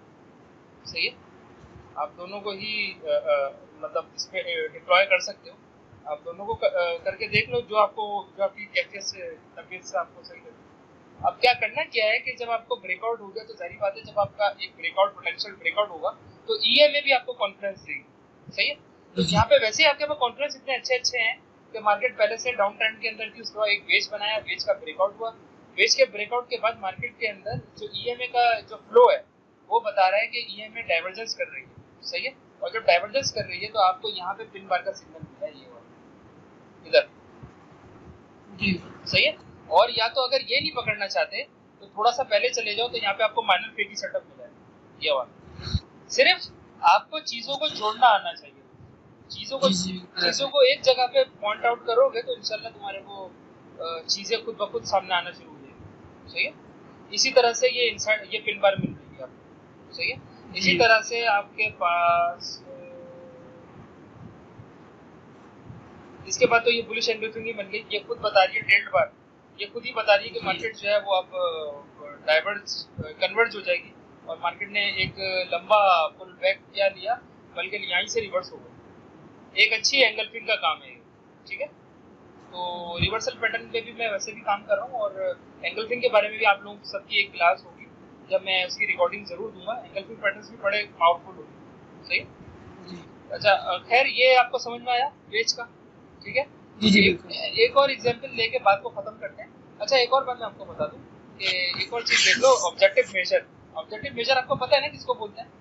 सही है। आप दोनों को ही आ, आ, मतलब इस पे डिप्लॉय कर सकते हो। आप दोनों को कर, आ, करके देख लो जो आपको जो आपकी कैफियत से तबीयत से आपको सही लगे। अब क्या करना क्या है कि जब आपको ब्रेकआउट हो गया तो जाहिर बात है जब आपका एक ब्रेकआउट पोटेंशियल ब्रेकआउट होगा तो ईएमए भी आपको कॉन्फिडेंस देगी, सही है। तो यहाँ पे वैसे ही आपके पास कॉन्फिडेंस इतने अच्छे अच्छे हैं कि मार्केट पहले से डाउन ट्रेंड के अंदर थी, उसके बाद एक बेस बनाया, बेस का ब्रेकआउट हुआ, बेस के ब्रेकआउट के बाद मार्केट के अंदर जो ईएमए का जो फ्लो है वो बता रहा है कि ईएमए डाइवर्जेंस कर रही है, सही है। और जब डाइवर्जेंस कर रही है तो आपको यहाँ पे पिन बार का सिग्नल मिला है, ये वाला इधर, जी सही है। और या तो अगर ये नहीं पकड़ना चाहते तो थोड़ा सा पहले चले जाओ तो यहाँ पे आपको माइनर फेकी सेटअप मिला है, ये वाला। सिर्फ आपको चीजों को जोड़ना आना चाहिए, चीजों को चीजों को एक जगह पे पॉइंट आउट करोगे तो इंशाल्लाह तुम्हारे को चीजें खुद ब खुद सामने आना शुरू हो जाएगी, सही है। इसी तरह से ये इंसाइड ये पिन बार मिल रही है आपको, सही है। इसी तरह से आपके पास इसके बाद तो ये बुलिश एंगल्फिंग ही बन गई, ये खुद बता रही है ट्रेंड बार, ये खुद ही बता रही है कि मार्केट जो है वो अब डाइवर्ज कन्वर्ज हो जाएगी और मार्केट ने एक लंबा पुल बैक किया लिया बल्कि यहीं से रिवर्स हो गया। एक अच्छी एंगल्फिंग का काम है, ठीक है। तो रिवर्सल पैटर्न पे भी मैं वैसे भी काम कर रहा हूँ और एंगल्फिंग के बारे में भी आप लोगों सबकी एक क्लास होगी, जब मैं उसकी रिकॉर्डिंग जरूर दूंगा। एंगल्फिंग पैटर्न्स भी बड़े पावरफुल होंगे, सही है। अच्छा खैर ये आपको समझ में आया वेज का, ठीक है। जी जी एक, एक और एग्जांपल लेके बात को खत्म करते हैं। अच्छा एक और बात मैं आपको बता दूं कि एक और चीज देख लो, ऑब्जेक्टिव मेजर। ऑब्जेक्टिव मेजर आपको पता है ना किसको बोलते हैं?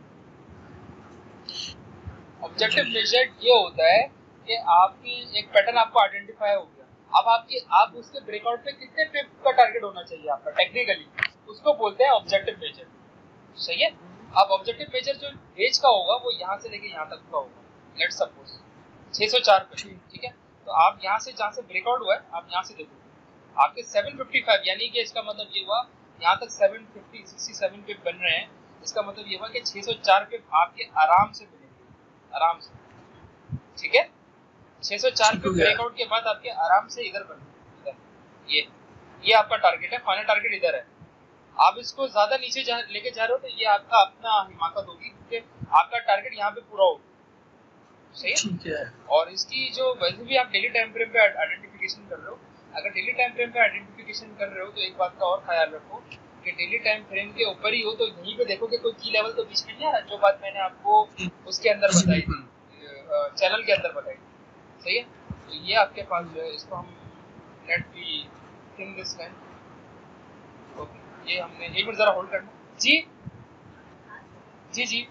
ऑब्जेक्टिव मेजर ये होता है कि आपकी एक पैटर्न आपको आइडेंटिफाई हो गया, अब आपकी आप उसके ब्रेकआउट पे कितने पिप का टारगेट होना चाहिए आपका टेक्निकली, उसको बोलते हैं ऑब्जेक्टिव मेजर, सही है। अब ऑब्जेक्टिव मेजर जो एज का होगा वो यहाँ से लेके यहाँ तक का होगा, लेट्स सपोज छह सौ चार पे, ठीक है। तो आप यहाँ से जहाँ से ब्रेकआउट हुआ है आप यहाँ से देखो आपके सात सौ पचपन, यानी कि इसका मतलब ये हुआ यहाँ तक सात सौ पचास सड़सठ पिप बन रहे हैं, इसका मतलब ये हुआ कि छह सौ चार पिप आपके आराम से बनेंगे, आराम से, ठीक है। छह सौ चार पिप ब्रेकआउट के बाद आपके आराम से इधर बनेंगे, इधर ये ये आपका टारगेट है, फाइनल टारगेट इधर है। आप इसको ज्यादा नीचे लेके जा रहे हो तो ये आपका अपना हिमाकत होगी क्योंकि आपका टारगेट यहाँ पे पूरा होगा, सही है। और इसकी जो वैसे भी आप डेली टाइम फ्रेम पे आइडेंटिफिकेशन कर रहे हो, अगर डेली टाइम फ्रेम पे आइडेंटिफिकेशन कर रहे हो तो एक बात का और ख्याल रखो कि डेली टाइम फ्रेम के ऊपर ही हो तो यहीं पे देखो कि कोई की लेवल तो बीच में नहीं आ रहा, जो बात मैंने आपको उसके अंदर बताई थी, चैनल के अंदर बताई, सही है। तो ये आपके पास जो है इसको हम let be think this line, okay. ये हमने एक मिनट जरा होल्ड करना जी जी जी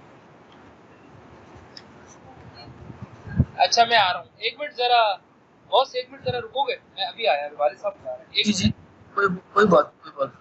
अच्छा मैं आ रहा हूँ, एक मिनट जरा बॉस, एक मिनट जरा रुकोगे, मैं अभी आया, वाले साहब बुला रहे हैं, एक मिनट। कोई कोई बात कोई बात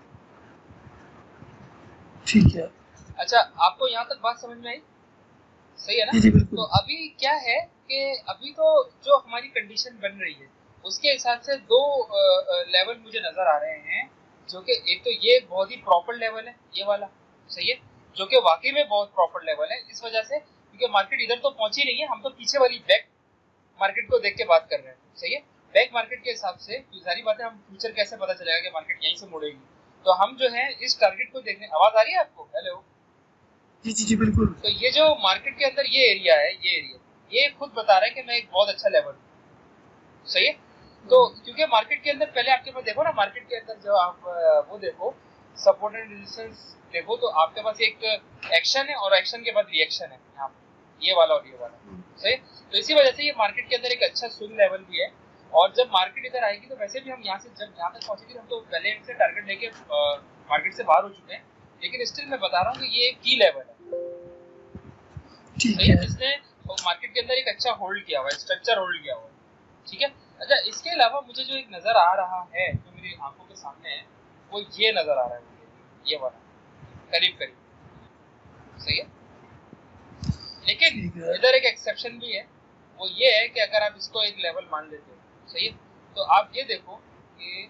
ठीक है। अच्छा आपको यहाँ तक बात समझ में आई? सही है ना। जी जी बिल्कुल। तो अभी क्या है कि अभी तो जो हमारी कंडीशन बन रही है उसके हिसाब से दो लेवल मुझे नजर आ रहे हैं, जो कि एक तो ये बहुत ही प्रॉपर लेवल है ये वाला, सही है, जो कि वाकई में बहुत प्रॉपर लेवल है इस वजह से क्योंकि मार्केट इधर तो पहुंची नहीं है, हम तो पीछे वाली बैक मार्केट को देख के बात कर रहे हैं, सही है। बैक मार्केट के हिसाब से सारी बातें, हम फ्यूचर कैसे पता चलेगा कि मार्केट यहीं से मुड़ेगी, तो हम जो है इस टारगेट को देखने, आवाज आ रही है आपको? हेलो जी जी जी बिल्कुल। तो ये जो मार्केट के अंदर ये एरिया है, ये एरिया ये खुद बता रहा है कि मैं एक बहुत अच्छा लेवल, सही है। तो क्योंकि मार्केट के अंदर पहले आपके पास देखो ना, मार्केट के अंदर जब आप वो देखो सपोर्ट एंड रेजिस्टेंस देखो तो आपके पास एक एक्शन है और एक्शन के बाद रिएक्शन है यहाँ पे, ये वाला और ये वाला, सही। तो इसी वजह से ये मार्केट के अंदर एक अच्छा स्विंग लेवल भी है, और जब मार्केट इधर आएगी तो वैसे भी हम यहाँ से जब यहाँ तक पहुंचेगी हम तो पहले से टारगेट लेके मार्केट से बाहर हो चुके हैं, लेकिन स्टिल मैं बता रहा हूँ कि ये एक की लेवल है, ठीक है। जिसने मार्केट के अंदर एक अच्छा होल्ड किया हुआ है, स्ट्रक्चर होल्ड किया हुआ है, ठीक है। अच्छा, इसके अलावा मुझे जो एक नजर आ रहा है जो मेरी आंखों के सामने है वो ये नजर आ रहा है मुझे, ये वाला करीब करीब, सही है। लेकिन इधर एक एक्सेप्शन भी है, वो ये है कि अगर आप इसको एक लेवल मान लेते हो, सही है, तो आप ये देखो कि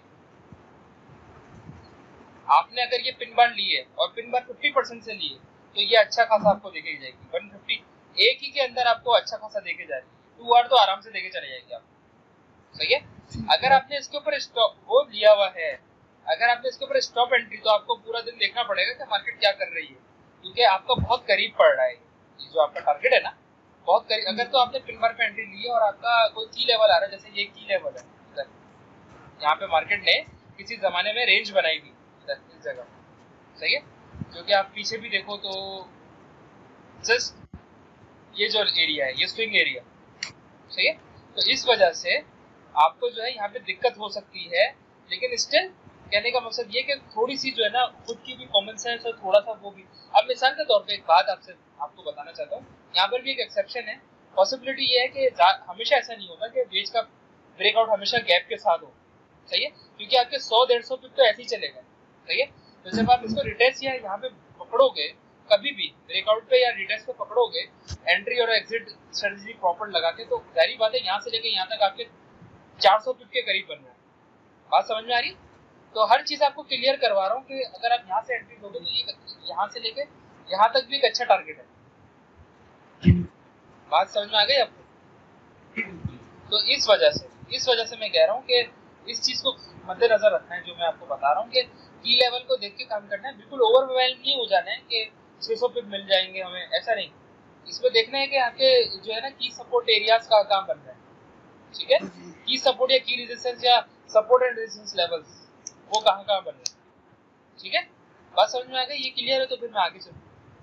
आपने अगर ये पिन बार ली है और पिन बार फिफ्टी परसेंट से ली है तो ये अच्छा खासा आपको देके जाएगी, वन फिफ्टी एक ही के अंदर आपको अच्छा खासा देके जा रही है, टू आर तो आराम से देके चले जाएगी आपको, सही है। अगर आपने इसके ऊपर स्टॉप वो लिया हुआ है, अगर आपने इसके ऊपर स्टॉप एंट्री, तो आपको पूरा दिन देखना पड़ेगा कि मार्केट क्या कर रही है, क्योंकि आपका बहुत करीब पड़ रहा है ये जो आपका टारगेट है ना, बहुत करीब। अगर तो आपने पिन बार पे एंट्री ली है और आपका कोई की लेवल आ रहा है, जैसे ये की लेवल है इधर, यहाँ पे मार्केट ने किसी जमाने में रेंज बनाई थी इधर इस जगह, सही है, क्योंकि आप पीछे भी देखो तो जस्ट ये जो एरिया है ये स्विंग एरिया, सही है। तो इस वजह से आपको जो है यहाँ पे दिक्कत हो सकती है, लेकिन स्टिल कहने का मकसद ये कि थोड़ी सी जो है ना खुद की भी कॉमन सेंस और थोड़ा सा वो भी। अब मिसाल के तौर पे एक बात आपसे आपको बताना चाहता हूँ, यहाँ पर भी एक एक्सेप्शन है, पॉसिबिलिटी ये है कि हमेशा ऐसा नहीं होता कि बेच का ब्रेकआउट हमेशा गैप के साथ हो, सही है, क्योंकि आपके सौ डेढ़ सौ पिप तो ऐसे ही चलेगा, सही है। तो जब आप इसको रिटेस्ट या यहाँ पे पकड़ोगे, कभी भी ब्रेकआउट पे या रिटेस्ट पे पकड़ोगे एंट्री और एग्जिट स्ट्रेटजी प्रॉपर लगा के, तो जाहिर बात है यहाँ से लेके यहाँ तक आपके चार सौ पिप के करीब बन रहा है, बात समझ में आ रही। तो हर चीज आपको क्लियर करवा रहा हूँ कि अगर आप यहाँ से एंट्री लोगे तो ये यहाँ से लेके यहाँ तक भी एक अच्छा टारगेट है, बात समझ में आ गई आपको। तो इस वजह से इस वजह से मैं कह रहा हूँ कि इस चीज को मद्देनजर रखना है, जो मैं आपको बता रहा हूँ कि की लेवल को देख के काम करना है, बिल्कुल ओवरवेल्म नहीं हो जाना है कि छह सौ पिप मिल जाएंगे हमें, ऐसा नहीं। इसमें देखना है कि आपके जो है ना की सपोर्ट एरियाज का काम बन रहा है, ठीक है, की सपोर्ट या की रेजिस्टेंस या सपोर्ट एंड रेजिस्टेंस लेवल्स वो कहाँ कहाँ बन रहे हैं, ठीक है। बात समझ में आ गई, ये क्लियर है तो फिर मैं आगे चलूँ।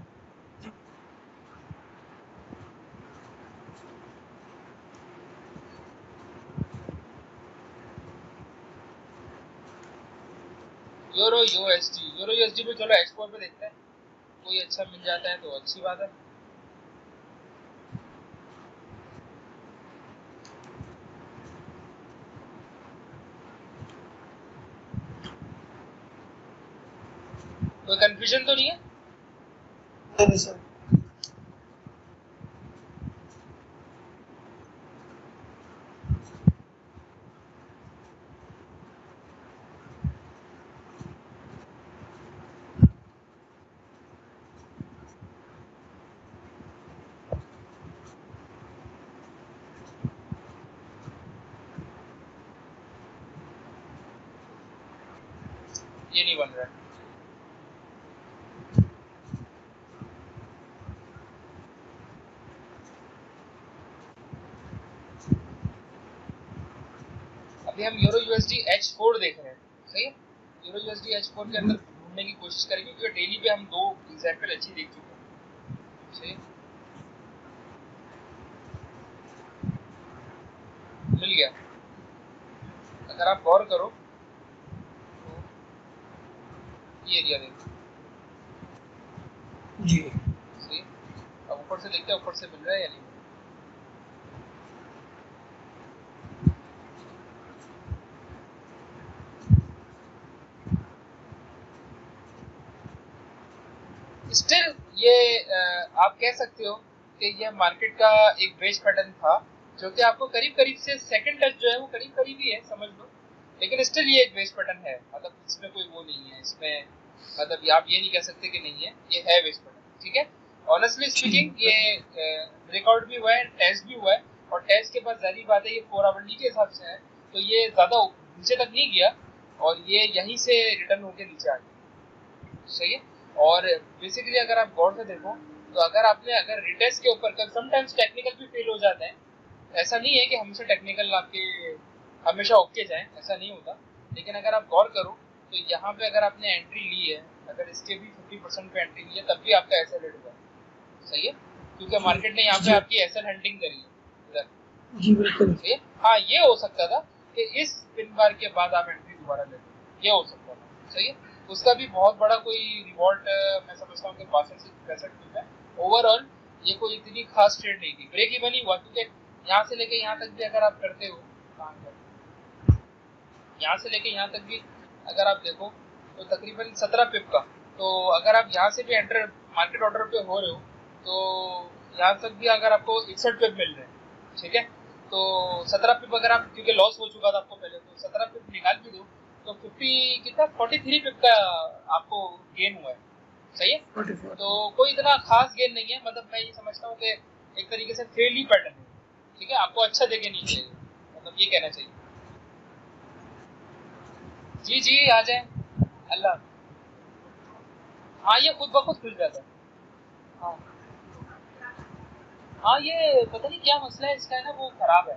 यूरो यूएसडी यूरो यूएसडी पे चलो एच फोर पे देखते हैं, कोई अच्छा मिल जाता है तो अच्छी बात है। कोई कंफ्यूजन तो नहीं है? नहीं सर। ये नहीं बन रहा है। अभी हम यूरो यूएसडी एच फोर देख रहे हैं, सही है। यूरो यूएसडी एच फोर के अंदर ढूंढने की कोशिश करेंगे, क्योंकि डेली पे हम दो एग्जाम्पल अच्छी देख चुके हैं, सही मिल गया। अगर आप गौर करो तो ये एरिया देखो जी, सही। अब ऊपर से देखते हैं ऊपर से मिल रहा है या नहीं। स्टिल ये आ, आप कह सकते हो कि यह मार्केट का एक बेस पैटर्न था जो कि आपको करीब करीब से सेकंड टच जो है वो करीब करीब ही है समझ लो, लेकिन स्टिल ये एक बेस पैटर्न है, मतलब इसमें कोई वो नहीं है, इसमें मतलब आप ये नहीं कह सकते कि नहीं है, ये है बेस पैटर्न, ठीक है। ऑनेस्टली स्पीकिंग ये ब्रेकआउट भी हुआ है, टेस्ट भी हुआ है, और टेस्ट के बाद जारी बात है ये फोर आवरली के हिसाब से है, तो ये ज्यादा नीचे तक नहीं गया और ये यहीं से रिटर्न होकर नीचे आ गया, सही है। और बेसिकली अगर आप गौर से देखो तो अगर आपने अगर रिटेस्ट के ऊपर कर समटाइम्स टेक्निकल भी फेल हो जाते हैं, ऐसा नहीं है कि हमेशा टेक्निकल आपके हमेशा ओके जाए, ऐसा नहीं होता, लेकिन अगर आप गौर करो तो यहाँ पे अगर आपने एंट्री ली है, अगर इसके भी फिफ्टी परसेंट पे एंट्री ली है तब भी आपका एसएल हिट हुआ, सही है, क्योंकि मार्केट ने यहाँ पे आपकी एसएल हंटिंग करी है इधर, जी बिल्कुल। हाँ ये हो सकता था कि इस पिन बार के बाद आप एंट्री दोबारा ले लो, ये हो सकता था, सही है। उसका भी बहुत बड़ा कोई रिवॉर्ड मैं समझता हूँ कि बासठ से पैंसठ मिलता है। ओवरऑल ये कोई इतनी खास ट्रेड नहीं थी, ब्रेक इवन ही हुआ, क्योंकि यहाँ से लेके यहाँ तक भी अगर आप करते हो, यहाँ से लेके यहाँ तक भी अगर आप देखो तो तकरीबन सत्रह पिप का, तो अगर आप यहाँ से भी एंटर मार्केट ऑर्डर पे हो रहे हो तो यहाँ तक भी अगर आपको इकसठ पिप मिल रहे हैं, ठीक है, तो सत्रह पिप अगर आप, क्योंकि लॉस हो चुका था आपको पहले, तो सत्रह पिप निकाल भी दो तो फिफ्टी कितना फोर्टी थ्री पिप का आपको गेन हुआ है, सही है। तो कोई इतना खास गेन नहीं है, मतलब मैं ये समझता हूँ कि एक तरीके से फेल ही पैटर्न है, ठीक है, आपको अच्छा देके नहीं चाहिए, मतलब ये कहना चाहिए। जी जी आ जाए अल्लाह, हाँ ये खुद ब खुद खुल जाता है, हाँ हाँ ये पता नहीं क्या मसला है इसका है ना, वो खराब है,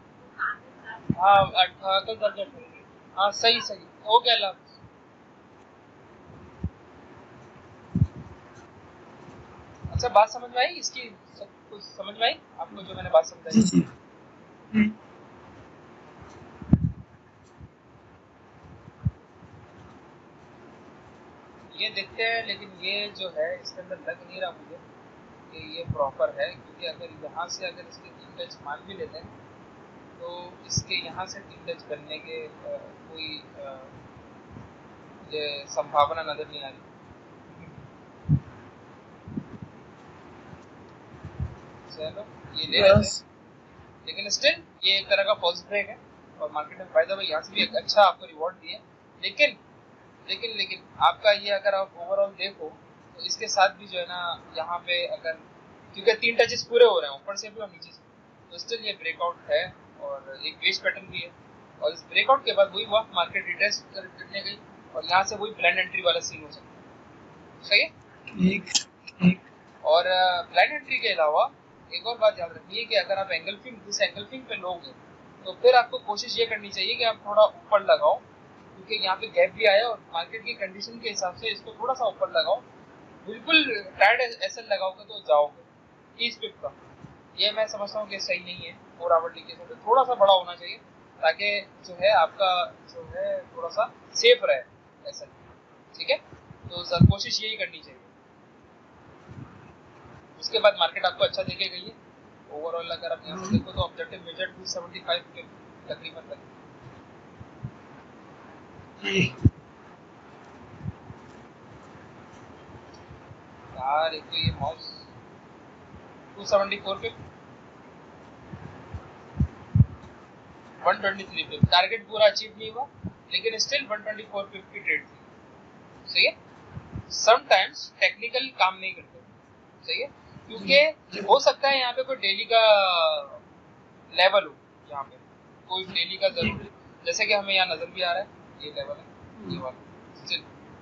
हाँ कल कर, हाँ सही सही हो गया अल्लाह। अच्छा बात समझ में आई इसकी, सब कुछ समझ में आई आपको जो मैंने बात समझाई? जी जी ये देखते हैं, लेकिन ये जो है इसके अंदर लग नहीं रहा मुझे कि ये प्रॉपर है, क्योंकि अगर यहाँ से अगर इसके तीन टच मान भी लेते हैं तो इसके यहाँ से तीन टच करने के आ, कोई आ, ये संभावना नजर नहीं आ रही। चलो ये ले लेते हैं, लेकिन स्टिल ये एक तरह का पॉजिटिव ब्रेक है और मार्केट में फायदा भाई यहाँ से भी एक अच्छा आपको रिवॉर्ड दिया, लेकिन लेकिन लेकिन आपका ये अगर आप ओवरऑल देखो तो इसके साथ भी जो है ना यहाँ पे अगर, क्योंकि तीन टचेस पूरे हो रहे हैं ऊपर से भी और नीचे से, तो स्टिल ये ब्रेकआउट है और एक बेस पैटर्न भी है, और इस ब्रेकआउट के बाद वही हुआ मार्केट रिटेस्ट करने गई और यहाँ से वही ब्लाइंड एंट्री वाला सीन हो सकता है, सही है। ठीक ठीक। और ब्लाइंड एंट्री के अलावा एक और बात याद रखिए कि अगर आप एंगल्फिंग जिस एंगल्फिंग पे लोगे तो फिर आपको कोशिश ये करनी चाहिए कि आप थोड़ा ऊपर लगाओ, क्योंकि यहाँ पे गैप भी आया और मार्केट की कंडीशन के हिसाब से इसको थोड़ा सा ऊपर लगाओ, बिल्कुल टाइट एसएल लगाओगे तो जाओगे तीस पिप का, ये मैं समझता हूँ कि सही नहीं है, फोर आवरली के हिसाब से थोड़ा सा बड़ा होना चाहिए ताकि जो है आपका जो है थोड़ा सा सेफ रहे एसएल, ठीक है, तो कोशिश यही करनी चाहिए। उसके बाद मार्केट आपको अच्छा देके गई है, ओवरऑल अगर आप यहाँ से देखो तो objective measure two seventy five के तकरीबन तक यार, एक तो ये माउस टू सेवेंटी फोर पे वन ट्वेंटी थ्री पे टारगेट पूरा अचीव नहीं हुआ, लेकिन स्टिल वन ट्वेंटी फोर पे की ट्रेड थी, सही है। समटाइम्स टेक्निकल काम नहीं करते, सही है, क्योंकि हो सकता है यहाँ पे कोई डेली का लेवल हो, यहाँ पे कोई डेली का जरूर, जैसे कि हमें यहाँ नजर भी आ रहा है ये लेवल है ये वाला स्टिल,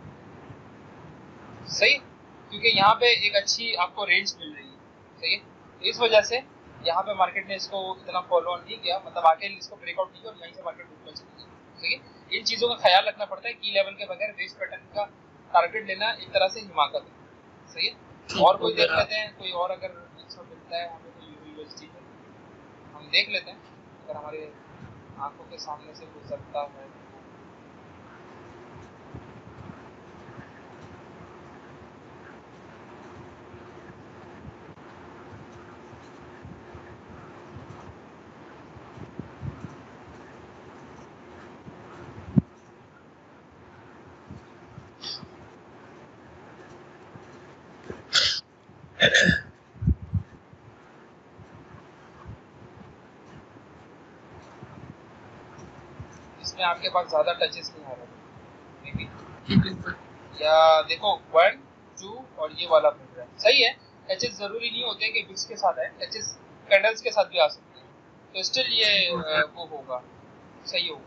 सही, क्योंकि यहाँ पे एक अच्छी आपको रेंज मिल रही है, सही है, इस वजह से यहाँ पे मार्केट ने इसको इतना फॉलो ऑन नहीं किया, मतलब आके इसको ब्रेकआउट नहीं किया और यहीं से मार्केट ऊपर चली गई, सही है। इन चीजों का ख्याल रखना पड़ता है, की लेवल के बगैर बेस पैटर्न का टारगेट लेना एक तरह से हिमाकत है, सही है। और कोई देख लेते हैं, कोई और अगर अच्छा मिलता है हमें कोई यूएसडी हम देख लेते हैं, अगर हमारे आंखों के सामने से गुजरता है। इसमें आपके पास ज्यादा टचेस नहीं आ रहे मे बी, या देखो वन टू और ये वाला मिल रहा है, सही है। टचेस जरूरी नहीं होते कि विक्स के साथ है, टचेस कैंडल्स के साथ भी आ सकते हैं, तो स्टिल ये आ, वो होगा, सही होगा।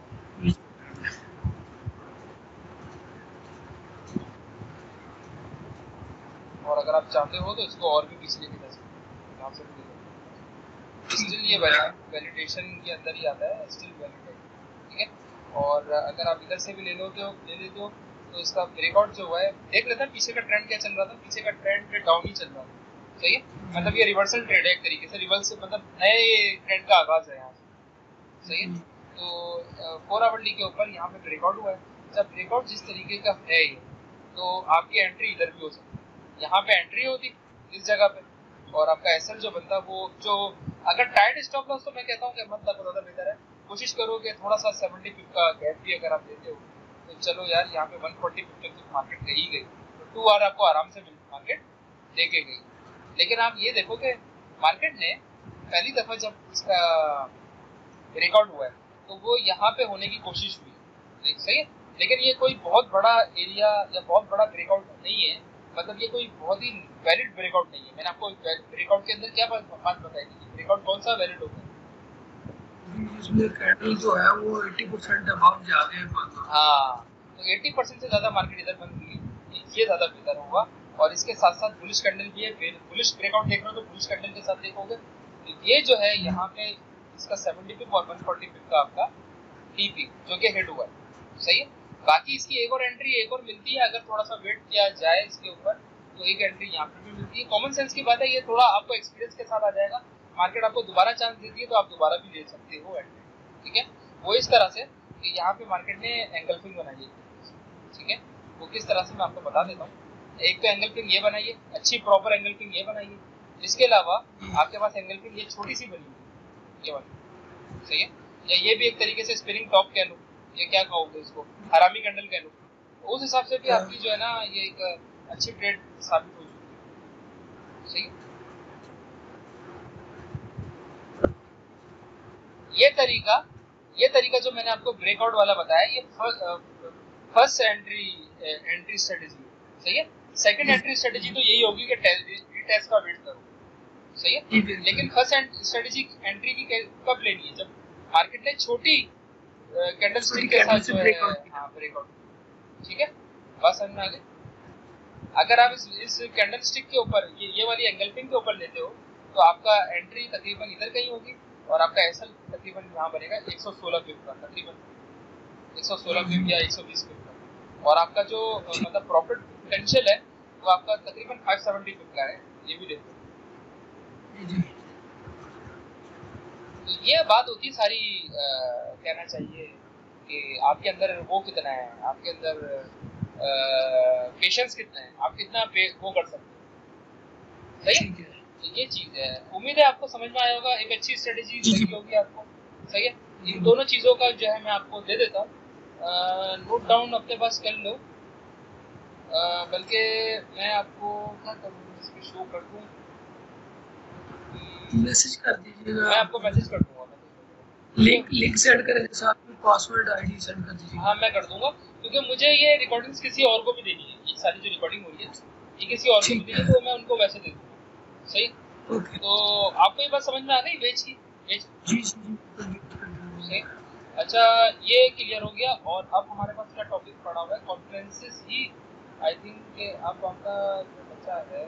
और अगर आप चाहते हो तो इसको और भी पीछे लेके जा सकते हो, यहाँ से स्टिल ये वैलिडेशन के अंदर ही आता है, स्टिल वैलिडेट, ठीक है। और अगर आप इधर से भी ले लो तो ले लेते हो तो इसका ब्रेकआउट जो हुआ है, देख लेते हैं पीछे का ट्रेंड क्या चल रहा था, पीछे का ट्रेंड डाउन ही चल रहा था, सही है। मतलब ये रिवर्सल ट्रेड है एक तरीके से, रिवर्स मतलब नए ट्रेंड का आगाज है यहाँ से, सही है। तो फोर आवरली के ऊपर यहाँ पे ब्रेकआउट हुआ है, जब ब्रेकआउट जिस तरीके का है ये, तो आपकी एंट्री इधर भी हो सकती है, यहाँ पे एंट्री होती इस जगह पे, और आपका एसएल जो बनता वो जो, अगर टाइट स्टॉप लॉस तो मैं कहता हूँ कि मत लगो, ज्यादा बेहतर है कोशिश करो कि थोड़ा सा सेवेंटी पिप का गैप भी अगर आप लेते हो तो चलो यार, यहाँ पे वन फोर्टी पिप तक तो मार्केट गई गई, तो टू आर आपको आराम से मार्केट देके गई। लेकिन आप ये देखो कि मार्केट ने पहली दफा जब इसका ब्रेकआउट हुआ है तो वो यहाँ पे होने की कोशिश हुई, सही है। लेकिन ये कोई बहुत बड़ा एरिया या बहुत बड़ा ब्रेकआउट नहीं है, मतलब ये कोई बहुत ही वैलिड ब्रेकआउट नहीं है। मैंने आपको ब्रेकआउट के अंदर क्या बात बताई थी, ब्रेकआउट कौन सा वैलिड होगा, इसमें कैंडल जो है वो अस्सी परसेंट अबव जा रहे हैं। हाँ, तो अस्सी परसेंट से ज्यादा मार्केट इधर बंद हुई, ये ज्यादा बेहतर होगा। और इसके साथ साथ बुलिश कैंडल भी है, बुलिश ब्रेकआउट देख रहे हो तो बुलिश कैंडल के साथ देखोगे तो ये जो है यहाँ पे इसका सेवेंटी पिप और वन फोर्टी पिप का आपका टीपी जो कि हिट हुआ है, सही है। बाकी इसकी एक और एंट्री एक और मिलती है, अगर थोड़ा सा वेट किया जाए इसके ऊपर तो एक एंट्री यहाँ पे भी मिलती है। कॉमन सेंस की बात है, ये थोड़ा आपको एक्सपीरियंस के साथ आ जाएगा, मार्केट आपको दोबारा चांस देती है तो आप दोबारा भी ले सकते हो एंट्री, ठीक है। वो इस तरह से कि यहाँ पे मार्केट ने एंगल्फिंग बनाई है, ठीक है। वो किस तरह से मैं आपको बता देता हूँ। एक तो एंगल्फिंग ये बनाई है, अच्छी प्रॉपर एंगल्फिंग ये बनाई है, इसके अलावा आपके पास एंगल्फिंग ये छोटी सी बनी है, ये वाली, सही है। या ये भी एक तरीके से स्पिनिंग टॉप कह लो, ये क्या कहोगे इसको, हरामी कैंडल कह लो, उस हिसाब से भी आपकी जो है ना ये एक अच्छी ट्रेड साबित हो चुकी है, सही है। ये तरीका ये तरीका जो मैंने आपको ब्रेकआउट वाला बताया, ये फर्स्ट एंट्री एंट्री स्ट्रेटेजी, सही है। सेकंड एंट्री स्ट्रेटेजी तो यही होगी कि रीटेस्ट का वेट करो, सही है। लेकिन फर्स्ट स्ट्रेटेजी एंट्री की कब लेनी है, जब मार्केट ने छोटी कैंडल स्टिक के साथ जो है हाँ ब्रेकआउट, ठीक है, बस समझ में आ गई। अगर आप इस इस कैंडल स्टिक के ऊपर ये ये वाली एंगल्फिंग के ऊपर लेते हो तो आपका एंट्री तकरीबन इधर कहीं होगी और आपका एसएल तकरीबन यहाँ बनेगा एक सौ सोलह पिप का, तकरीबन एक सौ सोलह पिप या एक सौ बीस पिप का, और आपका जो मतलब प्रॉफिट पोटेंशियल है वो आपका तकरीबन पाँच सौ सत्तर पिप का है, ये भी देखो। तो ये बात होती सारी आ, कहना चाहिए कि आपके अंदर वो कितना है, आपके अंदर पेशेंस कितना है, आप कितना पे, वो कर सकते हो, सही है। तो ये चीज है, उम्मीद है आपको समझ में आया होगा, एक अच्छी स्ट्रेटेजी लगी होगी आपको, सही है। इन दोनों चीजों का जो है मैं आपको दे देता हूँ, नोट डाउन अपने पास कर लो, बल्कि मैं आपको क्या करूँ इसको शो कर दूँ, मैसेज कर दीजिएगा, मैं आपको मैसेज कर दूंगा, लिंक लिंक सेंड करें, साथ में पासवर्ड आईडी सेंड कर दीजिए। हाँ मैं कर दूंगा, क्योंकि मुझे ये रिकॉर्डिंग्स किसी और को भी देनी है, ये सारी जो रिकॉर्डिंग हो रही है ये किसी और को भी देनी है, तो मैं उनको वैसे दे दूंगा, सही। ओके, तो आपको ये बात समझ में आ गई वेज की, वेज जी जी सही। अच्छा ये क्लियर हो गया, और अब हमारे पास क्या टॉपिक पड़ा हुआ है, कॉन्फ्रेंसेस ही आई थिंक अब आपका बच्चा है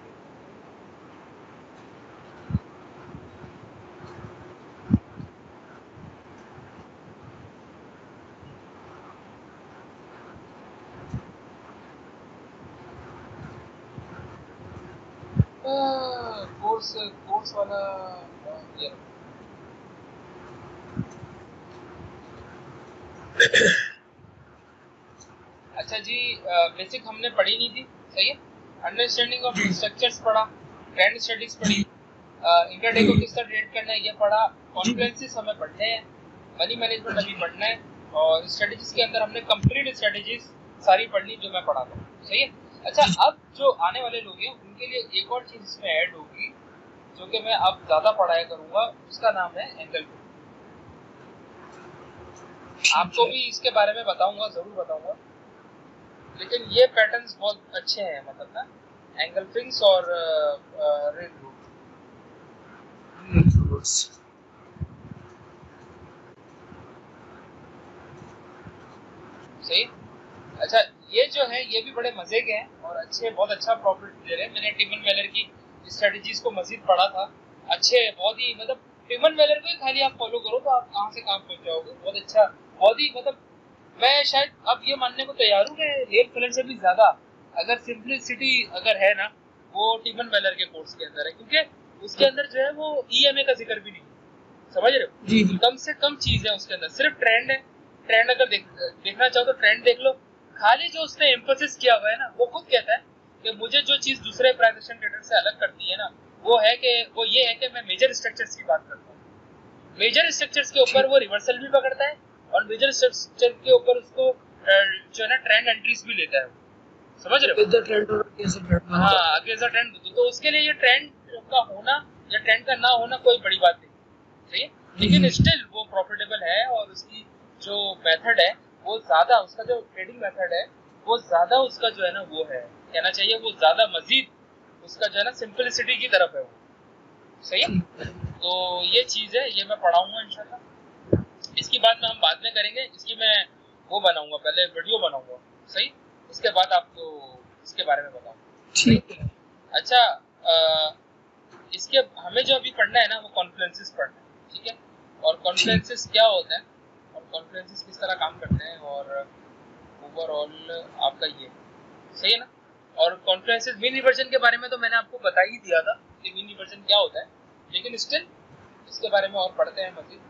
कोर्स कोर्स वाला ये अच्छा जी, बेसिक हमने पढ़ी नहीं थी, सही है। अंडरस्टैंडिंग ऑफ स्ट्रक्चर्स पढ़ा, ट्रेंड स्टडीज पढ़ी, इंट्राडे को किस तरह ट्रेड करना है ये पढ़ा, कॉन्फ्रेंसेस हमें पढ़ने हैं, मनी मैनेजमेंट अभी पढ़ना है, और स्ट्रेटेजीज के अंदर हमने कंप्लीट स्ट्रेटेजीज सारी पढ़नी जो मैं पढ़ा था, सही है। अच्छा अब जो आने वाले लोग हैं उनके लिए एक और चीज इसमें ऐड होगी जो कि मैं अब ज्यादा पढ़ाया करूंगा, उसका नाम है एंगल, आपको भी इसके बारे में बताऊंगा, जरूर बताऊंगा। लेकिन ये पैटर्न्स बहुत अच्छे हैं, मतलब ना एंगलफिंग्स और रेड रूट। सही। अच्छा, ये जो है ये भी बड़े मजे के हैं और अच्छे, बहुत अच्छा प्रॉफिट दे रहे हैं। मैंने टिमन वेलर की स्ट्रेटजीज को मजीद पढ़ा था, अच्छे, बहुत ही, मतलब टिमन वेलर को खाली आप फॉलो करो तो आप कहाँ से कहाँ पहुंच जाओगे। बहुत अच्छा, बहुत ही, मतलब मैं शायद अब ये मानने को तैयार हूँ कि रेल फलन से भी ज्यादा अगर सिंपलिसिटी अगर है ना, वो टिमन वेलर के कोर्स के अंदर है, क्योंकि उसके अंदर जो है वो ईएमए का जिक्र भी नहीं है, समझ रहे हो। जी कम से कम चीज है उसके अंदर, सिर्फ ट्रेंड है। ट्रेंड अगर देख, देखना चाहो तो ट्रेंड देख लो। खाली जो उसने एम्फोसिस किया हुआ है ना, वो खुद कहता है कि मुझे जो चीज दूसरे प्राइस एक्शन ट्रेडर से अलग करती है ना, वो है कि वो ये है कि मैं मेजर स्ट्रक्चर्स की बात करता हूँ। मेजर स्ट्रक्चर्स के ऊपर वो रिवर्सल भी पकड़ता है और मेजर स्ट्रक्चर के ऊपर उसको जो है ना ट्रेंड एंट्रीज भी लेता है, समझ रहे हो। ट्रेंड हाँ, अगेंस्ट द ट्रेंड। तो उसके लिए ये ट्रेंड का होना या ट्रेंड का ना होना कोई बड़ी बात नहीं, सही है। लेकिन स्टिल वो प्रॉफिटेबल है और उसकी जो मेथड है वो ज्यादा, उसका जो ट्रेडिंग मेथड है वो ज्यादा, उसका जो है ना वो है, कहना चाहिए वो ज्यादा मजीद उसका जो है ना सिंपलिसिटी की तरफ है वो, सही है। तो ये चीज है, ये मैं पढ़ाऊंगा इंशाल्लाह। इसकी बात में हम बाद में करेंगे, इसकी मैं वो बनाऊंगा, पहले वीडियो बनाऊंगा, सही, उसके बाद आपको इसके बारे में बताऊंगा, ठीक है। अच्छा, आ, इसके हमें जो अभी पढ़ना है ना वो कॉन्फ्लुएंसेस पढ़ना है, ठीक है। और कॉन्फ्लुएंसेस क्या होता है और कॉन्फ्लुएंसेस किस तरह काम करते हैं और ओवरऑल आपका ये सही है ना। और कॉन्फ्लुएंसेस मीन रिवर्जन के बारे में तो मैंने आपको बता ही दिया था कि मीन रिवर्जन क्या होता है, लेकिन स्टिल इसके बारे में और पढ़ते हैं मजीद।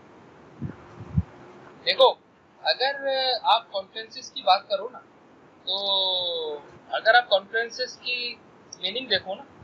देखो, अगर आप कॉन्फ्लुएंसेस की बात करो ना, तो अगर आप कॉन्फ्लुएंसेस की मीनिंग देखो ना,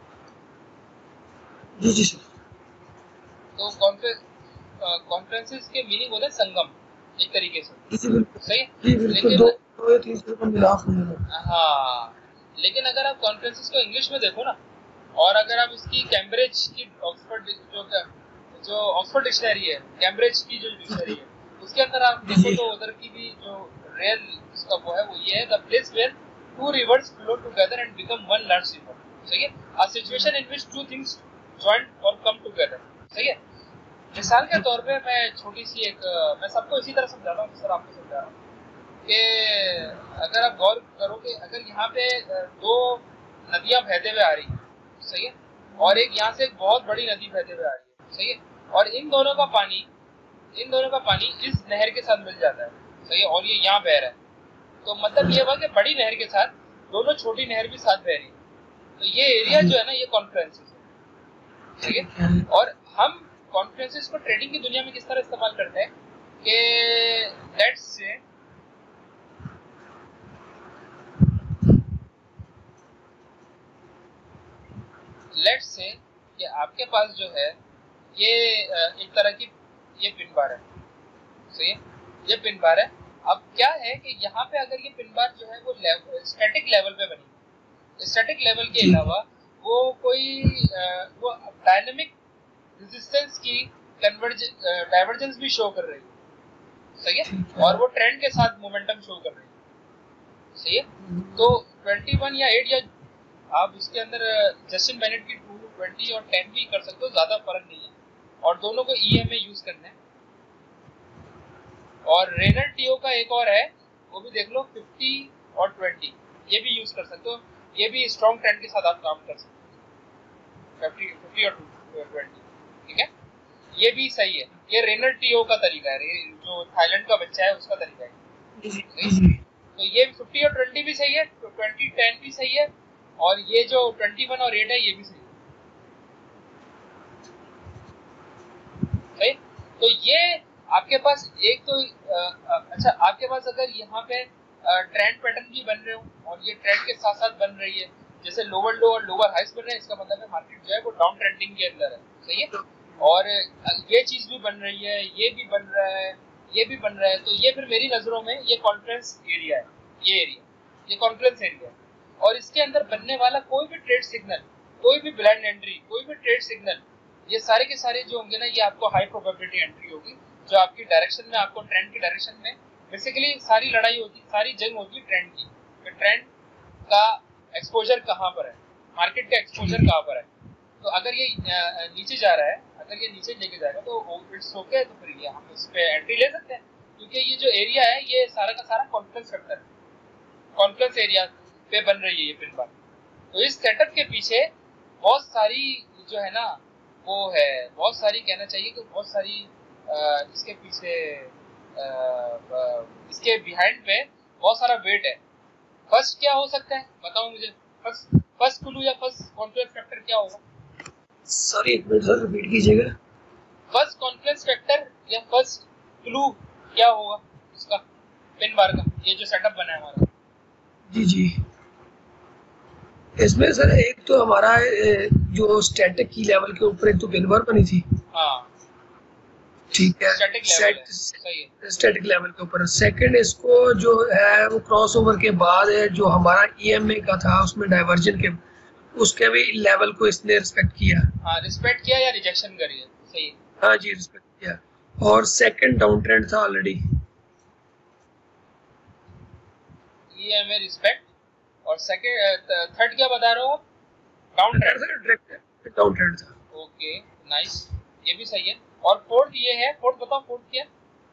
जी जी सर, तो कॉन्फ्लुएंसेस के मीनिंग होता है संगम, एक तरीके से, सही है। लेकिन दो दो या तीन से कम मिलाप होने लगा। हाँ, लेकिन अगर आप कॉन्फ्लुएंसेस को इंग्लिश में देखो ना, और अगर आप इसकी कैम्ब्रिज की ऑक्सफोर्ड जो जो ऑक्सफोर्ड डिक्शनरी है, कैम्ब्रिज की जो डिक्शनरी है, उसके अंदर आप देखो तो उधर की भी जो रियल इसका वो है वो ये है, the place where two rivers flow together and become one large river, सही है। A situation in which two things join और कम टुगेदर, सही है। मिसाल के तौर पे मैं छोटी सी एक, मैं सबको इसी तरह समझाता हूँ जिस तरह आपको समझा रहा हूँ कि अगर आप गौर करो कि अगर यहाँ पे दो नदियां बहते हुए आ रही हैं, सही है, और एक यहाँ से एक बहुत बड़ी नदी बहते हुए आ रही है, सही है, और इन दोनों का पानी इन दोनों का पानी इस नहर के साथ मिल जाता है, सही है, और ये यहाँ बह रहा है, तो मतलब ये हुआ कि बड़ी नहर के साथ दोनों छोटी नहर भी साथ बह रही है, तो ये एरिया जो है ना ये कॉन्फ्लुएंसेस है, ठीक है। और हम कॉन्फ्लुएंसेस को ट्रेडिंग की दुनिया में किस तरह इस्तेमाल करते हैं कि लेट्स से लेट्स से कि आपके पास जो है ये एक तरह की ये पिन बार है, सही है, ये पिन बार है। अब क्या है कि यहाँ पे अगर ये पिन बार जो है वो लेवल, स्टैटिक लेवल पे बनी है, स्टैटिक लेवल के अलावा वो कोई वो डायनेमिक रेजिस्टेंस की कन्वर्ज डाइवर्जेंस भी शो कर रही है, सही है, और वो ट्रेंड के साथ मोमेंटम शो कर रही है, सही है। तो इक्कीस या आठ या आप इसके अंदर जस्टिन बेनेट की टू बीस और दस भी कर सकते हो, ज्यादा फर्क नहीं है, और दोनों को ईएमए यूज करना है। और रेनर टीओ का एक और है, वो भी देख लो, पचास और बीस, ये भी यूज कर सकते हो, ये भी स्ट्रॉन्ग ट्रेंड के साथ आप काम कर सकते हो, पचास और बीस, ठीक है, ये भी सही है। ये रेनर टीओ का तरीका है, जो थाईलैंड का बच्चा है उसका तरीका है, तो ये पचास और बीस भी सही है, बीस दस भी सही है, और ये जो इक्कीस और आठ है ये भी सही है, सही। तो ये आपके पास एक तो आ, अच्छा, आपके पास अगर यहाँ पे ट्रेंड पैटर्न भी बन रहे हो और ये ट्रेंड के साथ साथ बन रही है, जैसे लोअर लो और लोअर हाइस बन रहे हैं, इसका मतलब है मार्केट जो है वो डाउन ट्रेंडिंग के अंदर है, सही है। और ये चीज भी बन रही है, ये भी बन रहा है, ये भी बन रहा है, तो ये फिर मेरी नजरों में ये कॉन्फ्रेंस एरिया है, ये एरिया, ये कॉन्फ्रेंस एरिया है। और इसके अंदर बनने वाला कोई भी ट्रेड सिग्नल, कोई भी ब्लाइंड एंट्री, कोई भी ट्रेड सिग्नल, ये सारे के सारे जो होंगे ना, ये आपको हाई प्रोबेबिलिटी एंट्री होगी, जो आपकी डायरेक्शन में, आपको ट्रेंड की डायरेक्शन में, बेसिकली सारी लड़ाई होती, सारी जंग होती है ट्रेंड की, कि ट्रेंड का एक्सपोजर कहाँ पर है, मार्केट का एक्सपोजर कहाँ पर है। तो अगर ये नीचे जा रहा है, अगर ये नीचे लेके जाएगा तो इट्स ओके, तो फिर ये हम इस पे एंट्री ले सकते हैं, क्योंकि ये जो एरिया है ये सारा का सारा कॉन्फ्रेंस फैक्टर है, कॉन्फ्रेंस एरिया पे बन रही है ये पिन बार। तो इस सेटअप के पीछे बहुत सारी जो है ना वो है, बहुत सारी कहना चाहिए कि बहुत सारी आ, इसके पीछे आ, आ, इसके बिहाइंड पे बहुत सारा वेट है। फर्स्ट क्या हो सकता है बताओ मुझे, फर्स्ट फर्स्ट क्लू या फर्स्ट कॉन्फ्रेंस फैक्टर क्या होगा? सॉरी एक मिनट सर, रिपीट कीजिएगा। फर्स्ट कॉन्फ्रेंस फैक्टर या फर्स्ट क्लू क्या होगा इसका, पिन बार का, ये जो सेटअप बना है हमारा? जी जी, इसमें सर एक तो हमारा जो स्टैटिक की लेवल के ऊपर एक तो पिन बार बनी थी। हाँ ठीक है, स्टैटिक लेवल है, सही है, स्टैटिक लेवल के ऊपर। सेकंड इसको जो है वो क्रॉस ओवर के बाद है जो हमारा ईएमए का था उसमें डाइवर्जन के, उसके भी लेवल को इसने रिस्पेक्ट किया। हाँ रिस्पेक्ट किया या रिजेक्शन करी है, सही है। हाँ जी रिस्पेक्ट किया। और सेकंड डाउन ट्रेंड था ऑलरेडी, ईएमए रिस्पेक्ट, और सेकंड थर्ड क्या बता रहे हो आप? Down trend, direct down trend था। ओके नाइस, ये भी सही है। और फोर्थ ये है, फोर्थ बताओ फोर्थ क्या?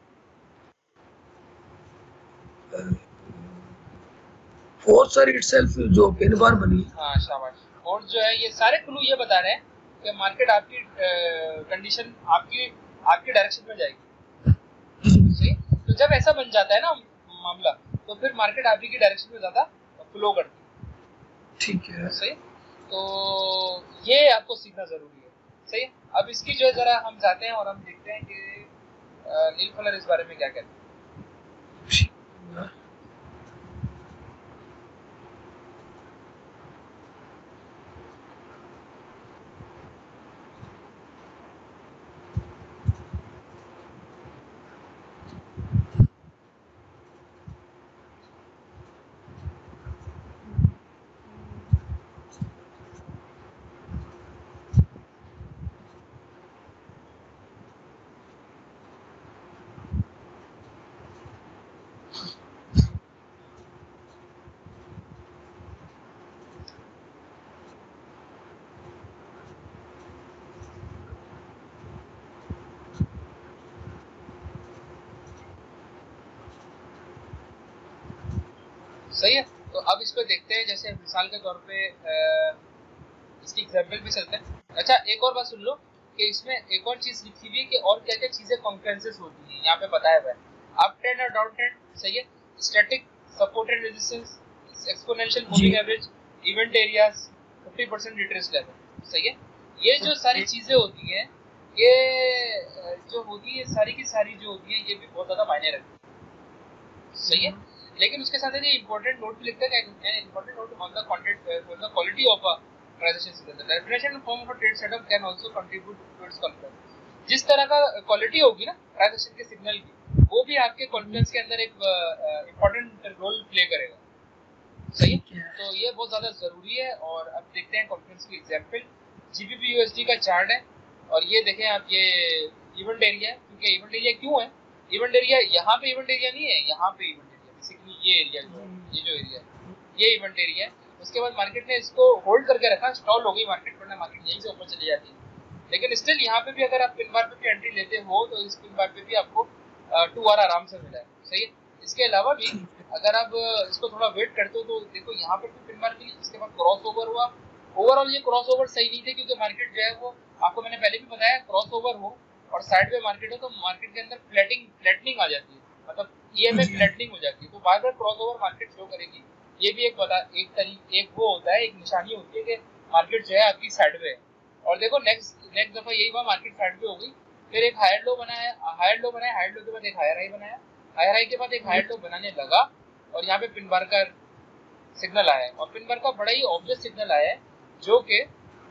फोर्थ सर इटसेल्फ जो पिन बार बनी। हाँ शाबाश, फोर्थ जो है, ये सारे क्लू ये बता रहे हैं कि मार्केट आपकी कंडीशन आपकी आपकी डायरेक्शन में जाएगी, सही। तो जब ऐसा बन जाता है ना मामला, तो फिर मार्केट आपकी की डायरेक्शन में ज्यादा फ्लो करती है, ठीक है सही। तो ये आपको सीखना जरूरी है, सही। अब इसकी जो है जरा हम जाते हैं और हम देखते हैं कि नीलकमल इस बारे में क्या कहते हैं। सही है, तो अब इस पे देखते हैं, जैसे मिसाल के तौर पे इसकी एग्जांपल भी चलते हैं। अच्छा एक और बात सुन लो कि इसमें एक और चीज लिखी हुई है कि और क्या क्या चीजें कॉन्फ्रेंसेस होती हैं, यहाँ पे बताया हुआ है, अप ट्रेंड और डाउन ट्रेंड, सही है, static, support and resistance, exponential moving average, event areas, fifty percent retrace level, सही है। ये जो सारी चीजें होती हैं, ये जो होती है सारी की सारी जो होती है, ये भी बहुत ज्यादा मायने रखती है, सही है। लेकिन उसके साथ ये इंपॉर्टेंट नोट भी लिखते हैं, an important note on the content on the quality of a transaction signal, the definition and form of a trade setup can also contribute towards confidence. जिस तरह का क्वालिटी होगी ना ट्रांजैक्शन के सिग्नल की, वो भी आपके कॉन्फिडेंस के अंदर एक इंपॉर्टेंट रोल प्ले करेगा, सही है। तो ये बहुत ज्यादा जरूरी है। और अब देखते हैं कॉन्फिडेंस की एग्जांपल, जीबीपी यूएसडी का चार्ट है, और ये देखें आप, ये इवेंट एरिया है, क्योंकि इवेंट एरिया क्यों है, इवेंट एरिया यहाँ पे इवेंट एरिया नहीं है, यहाँ पे इवेंट एरिया, बेसिकली ये एरिया जो है, ये जो एरिया है ये इवेंट एरिया है। उसके बाद मार्केट ने इसको होल्ड करके रखा, स्टॉल हो गई मार्केट, वरना मार्केट यहीं से ऊपर चली जाती है। लेकिन स्टिल यहाँ पे भी अगर आप पिन बार पे भी एंट्री लेते हो तो इस पिन बार पे भी आपको टू आर आराम से मिला है, सही है। इसके अलावा भी अगर आप इसको थोड़ा वेट करते हो तो देखो यहाँ पे भी पिन बार मिली, इसके बाद क्रॉस ओवर हुआ। ओवरऑल ये क्रॉस ओवर सही नहीं थे, क्योंकि मार्केट जो है वो आपको मैंने पहले भी बताया, क्रॉस ओवर हो और साइड में मार्केट हो तो मार्केट के अंदर फ्लैटिंग फ्लैटनिंग आ जाती है, मतलब ईएमए फ्लैटनिंग हो जाती है, तो बार बार क्रॉस ओवर मार्केट शो करेगी। ये भी एक बता एक तरीके एक वो होता है, एक निशानी होती है कि मार्केट जो है आपकी साइड में है। और देखो नेक्स्ट नेक्स्ट दफा यही हुआ, मार्केट साइड पे हो गई, फिर एक हायर लो बनाया, हायर लो बनाया, हायर लो के बाद एक हायर हाई बनाया, हायर हाई के बाद एक हायर लो बनाने लगा, और यहाँ पे पिन बार का सिग्नल आया है, और पिन बार का बड़ा ही ऑब्वियस सिग्नल आया है, जो कि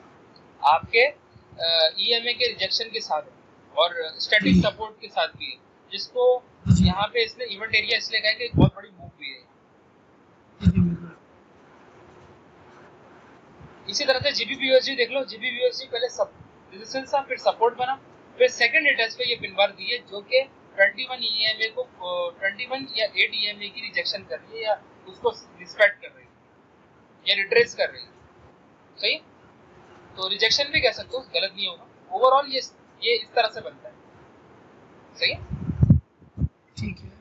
आपके ईएमए के रिजेक्शन के साथ है और स्टैटिक सपोर्ट के साथ भी है, जिसको यहाँ पे इसने इवेंट एरिया इसलिए कहा कि एक बहुत बड़ी मूव हुई है। इसी तरह से जीबीपीयूएसडी देख लो, जीबीपीयूएसडी पहले सब रेजिस्टेंस था, फिर सपोर्ट बना, फिर सेकंड एड्रेस पे ये पिन बार दी है जो कि इक्कीस ईएमए को इक्कीस या आठ ईएमए की रिजेक्शन कर रही है या उसको रिस्पेक्ट कर रही है या रिट्रेस कर रही है। सही, तो रिजेक्शन भी कह सकते हो, गलत नहीं होगा। ओवरऑल ये ये इस तरह से बनता है। सही है, ठीक है।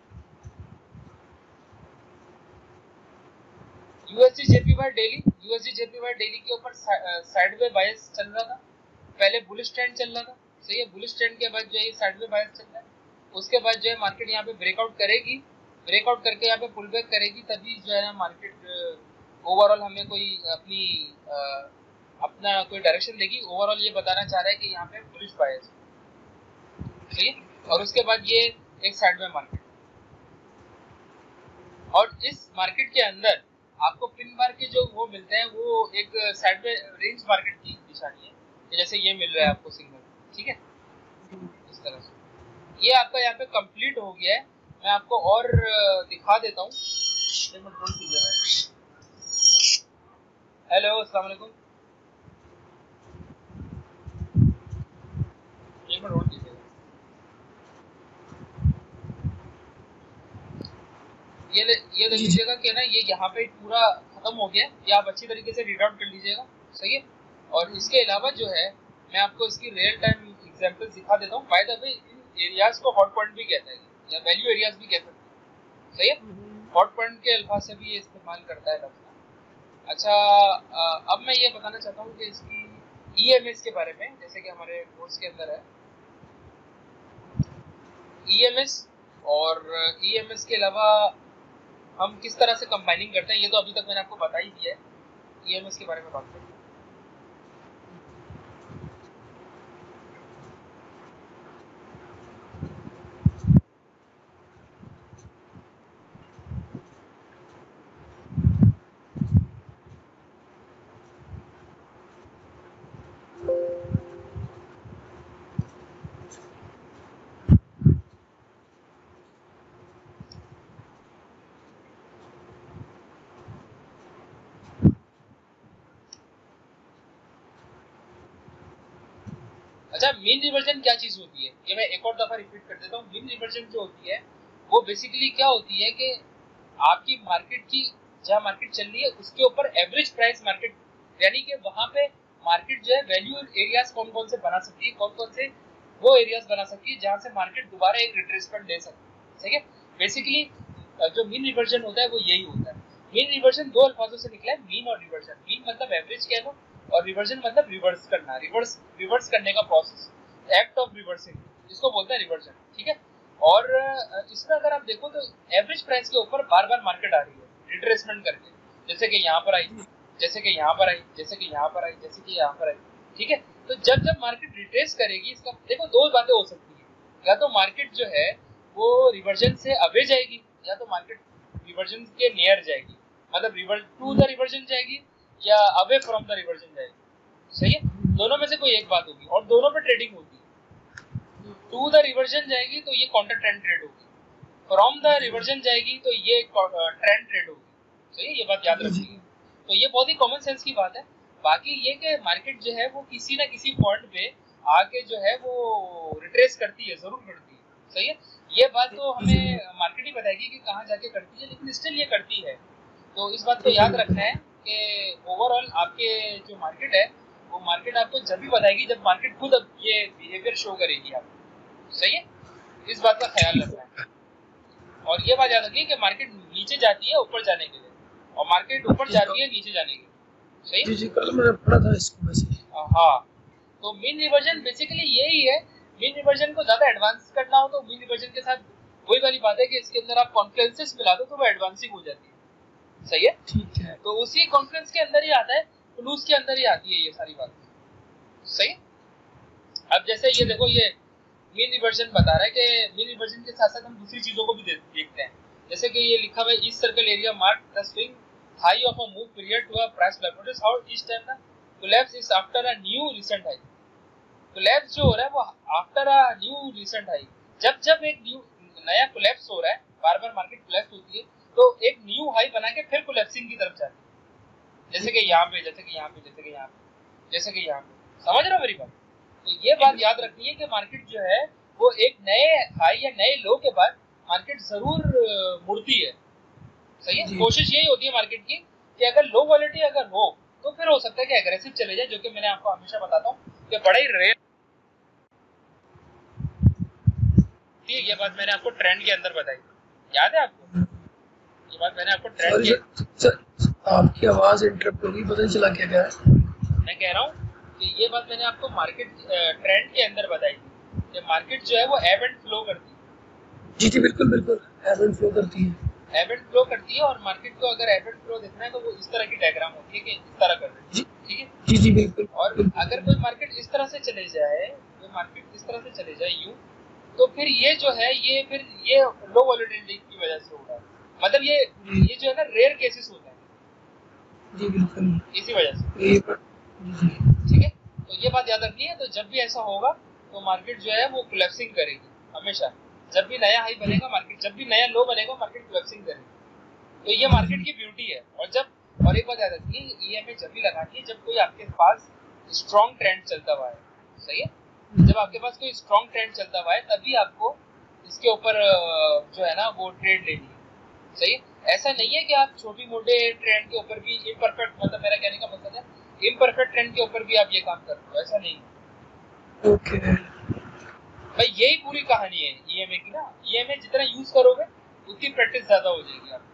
USD JPY daily, USD JPY daily के ऊपर साइडवे बायस चल रहा था, पहले बुलिश ट्रेंड चल रहा था। सही है, बुलिश ट्रेंड के बाद जो है साइडवे बायस चल रहा है, उसके बाद जो है मार्केट यहाँ पे ब्रेकआउट करेगी, ब्रेकआउट करके यहाँ पे पुल बैक करेगी, तभी जो है ना मार्केट ओवरऑल हमें कोई अपनी आ, अपना कोई डायरेक्शन देगी। ओवरऑल ये बताना चाह रहा है कि यहाँ पे बुलिश बायस। सही है, और उसके बाद ये एक साइडवे मार्केट, और इस मार्केट के अंदर आपको पिन बार के जो वो मिलते हैं वो एक साइडवे रेंज मार्केट की निशानी है, जैसे ये मिल रहा है आपको सिग्नल। ठीक है, इस तरह से ये आपका यहाँ पे कंप्लीट हो गया है। मैं आपको और दिखा देता हूँ। हेलो, अस्सलाम वालेकुम। एक मिनट होल्ड कीजिएगा। ये ये देख लीजिएगा कि ना ये यहाँ पे पूरा खत्म हो गया, ये आप अच्छी तरीके से रीड आउट कर लीजिएगा। सही है, और इसके अलावा जो है मैं आपको इसकी रियल टाइम एग्जांपल दिखा देता हूँ। बाय द वे इन एरियाज को हॉट पॉइंट भी कहता है या वैल्यू एरियाज भी कहते हैं। सही है, हॉट पॉइंट के अल्फाज से भी ये इस्तेमाल करता है लफ्ज़। अच्छा, अब मैं ये बताना चाहता हूँ कि इसकी ईएमएस के बारे में, जैसे कि हमारे कोर्स के अंदर है ईएमएस, और ईएमएस के अलावा हम किस तरह से कंबाइनिंग करते हैं ये तो अभी तक मैंने आपको बता ही दिया है। ईएमएस के बारे में बात करते हैं। अच्छा, मीन रिवर्जन क्या चीज होती है ये मैं एक और दफा रिपीट कर देता हूँ। मीन रिवर्जन जो होती है वो बेसिकली क्या होती है कि आपकी मार्केट की जहाँ मार्केट चल रही है उसके ऊपर एवरेज प्राइस मार्केट, यानी कि वहां पे मार्केट जो है वैल्यू एरियाज कौन कौन से बना सकती है, कौन कौन से वो एरियाज बना सकती है जहाँ से मार्केट दोबारा एक रिट्रेसमेंट ले सकती है। ठीक है, बेसिकली जो मीन रिवर्जन होता है वो यही होता है। मीन रिवर्जन दो अल्फाजों से निकला है, मीन और रिवर्जन। मीन मतलब एवरेज कह लो, और रिवर्जन मतलब रिवर्स करना, रिवर्स रिवर्स करने का प्रोसेस, एक्ट ऑफ रिवर्सिंग, इसको बोलते हैं रिवर्जन। ठीक है, और इसमें अगर आप देखो तो एवरेज प्राइस के ऊपर बार बार मार्केट आ रही है रिट्रेसमेंट करके, जैसे कि यहाँ पर आई, जैसे कि यहाँ पर आई, जैसे कि यहाँ पर आई, जैसे कि यहाँ पर आई। ठीक है, तो जब जब मार्केट रिट्रेस करेगी, इसका देखो दो बातें हो सकती है, या तो मार्केट जो है वो रिवर्जन से अवे जाएगी, या तो मार्केट रिवर्जन के नियर जाएगी, मतलब रिवर्स टू द रिवर्जन जाएगी या अवे फ्रॉम द रिवर्जन जाएगी। सही है, दोनों में से कोई एक बात होगी, और दोनों पे ट्रेडिंग होगी। टू द रिवर्जन जाएगी तो ये काउंटर ट्रेंड ट्रेड होगी, फ्रॉम द रिवर्जन जाएगी तो ये ट्रेंड ट्रेड होगी। सही है, ये बात याद रखिए। तो ये बहुत ही कॉमन सेंस की बात है। बाकी ये कि मार्केट जो है वो किसी ना किसी पॉइंट पे आके जो है वो रिट्रेस करती है, जरूर करती है। सही है, ये बात तो हमें मार्केट ही बताएगी कि कहाँ जाके करती है, लेकिन स्टिल ये करती है। तो इस बात को याद रखना है कि ओवरऑल आपके जो मार्केट है वो मार्केट आपको जब भी बताएगी जब मार्केट खुद अब ये बिहेवियर शो करेगी आपको। सही है, इस बात का ख्याल रखना है। और ये बात याद रखिए कि मार्केट नीचे जाती है ऊपर जाने के लिए, और मार्केट ऊपर जाती है नीचे जाने के लिए। सही, जी जी, कल मैंने पढ़ा था इसको वैसे। हाँ, तो मीन रिवर्जन बेसिकली यही है। मीन रिवर्जन को ज्यादा एडवांस करना हो तो मीन रिवर्जन के साथ वही वाली बात है कि इसके अंदर आप कॉन्फ्लुएंसेस मिला दो तो वो एडवांसिंग हो जाती है। सही है, ठीक है, तो उसी कॉन्फ्लुएंस के अंदर ही आता है, क्लूज के अंदर ही आती है ये सारी बात। सही, अब जैसे ये देखो, ये मीन रिवर्जन बता रहा है कि मीन रिवर्जन के साथ साथ हम दूसरी चीजों को भी देखते हैं। जैसे कि ये लिखा हुआ है east circle area mark the swing high of a move period to a price level. Notice how each time the collapse is after a new recent high. Collapse जो हो रहा है वो after a new recent high. जब जब एक न्यू नया कोलैप्स हो रहा है, बार बार मार्केट कोलैप्स होती है तो एक न्यू हाई बना के फिर कोलैप्सिंग की तरफ जाती है। जैसे कि यहाँ पे, जैसे कि यहाँ पे, जैसे कि यहाँ पे, जैसे कि यहाँ पे। समझ रहे हो मेरी बात? तो ये बात याद रखनी है कि मार्केट जो है वो एक नए हाई या नए लो के बाद मार्केट जरूर मुड़ती है, सही है। कोशिश यही होती है मार्केट की कि अगर लो वॉलेटिलिटी अगर हो तो फिर हो सकता है कि एग्रेसिव चले जाए, जो कि मैंने आपको हमेशा बताता हूँ कि बड़ा ही रेयर। ये बात मैंने आपको ट्रेंड के अंदर बताई, याद है आपको? ये बात मैंने आपको ट्रेंड के सर, सर, आपकी आवाज इंटरप्ट हो गई, पता नहीं चला क्या क्या है। मैं कह रहा हूँ कि ये बात मैंने आपको मार्केट ट्रेंड के अंदर बताई थी कि मार्केट जो है वो एब एंड फ्लो करती है। जी जी बिल्कुल बिल्कुल, एब एंड फ्लो करती है, एब एंड फ्लो करती है। और मार्केट को अगर एब एंड फ्लो देखना है तो वो इस तरह की डायग्राम होती है कि इस तरह कर रही है, ठीक है जी जी बिल्कुल। और अगर कोई मार्केट इस तरह से चले जाए, कोई मार्केट इस तरह से चले जाए यूं, तो फिर ये जो है ये फिर ये लो वॉलेटिलिटी की वजह से होगा, मतलब ये ये जो है ना रेयर केसेस होते हैं जी बिल्कुल, इसी वजह से, ठीक है। तो ये बात याद रखनी है। तो जब भी ऐसा होगा तो मार्केट जो है वो कोलैप्सिंग करेगी हमेशा। जब भी नया हाई बनेगा मार्केट, जब भी नया लो बनेगा मार्केट कोलैप्सिंग करेगी। तो ये मार्केट की ब्यूटी है। और जब और एक बात याद रखिए, ईएमए जब भी लगानी है जब कोई आपके पास स्ट्रॉन्ग ट्रेंड चलता हुआ है, सही है। जब आपके पास कोई स्ट्रॉन्ग ट्रेंड चलता हुआ है तभी आपको इसके ऊपर जो है ना वो ट्रेड लेनी है, सही है। ऐसा नहीं है कि आप छोटी मोटे ट्रेंड के ऊपर भी इम्परफेक्ट, मतलब मेरा कहने का मतलब है इम्परफेक्ट ट्रेंड के ऊपर भी आप ये काम कर रहे हो, ऐसा नहीं है। ओके भाई यही पूरी कहानी है ईएमए की ना। ईएमए जितना यूज करोगे उतनी प्रैक्टिस ज्यादा हो जाएगी आपकी,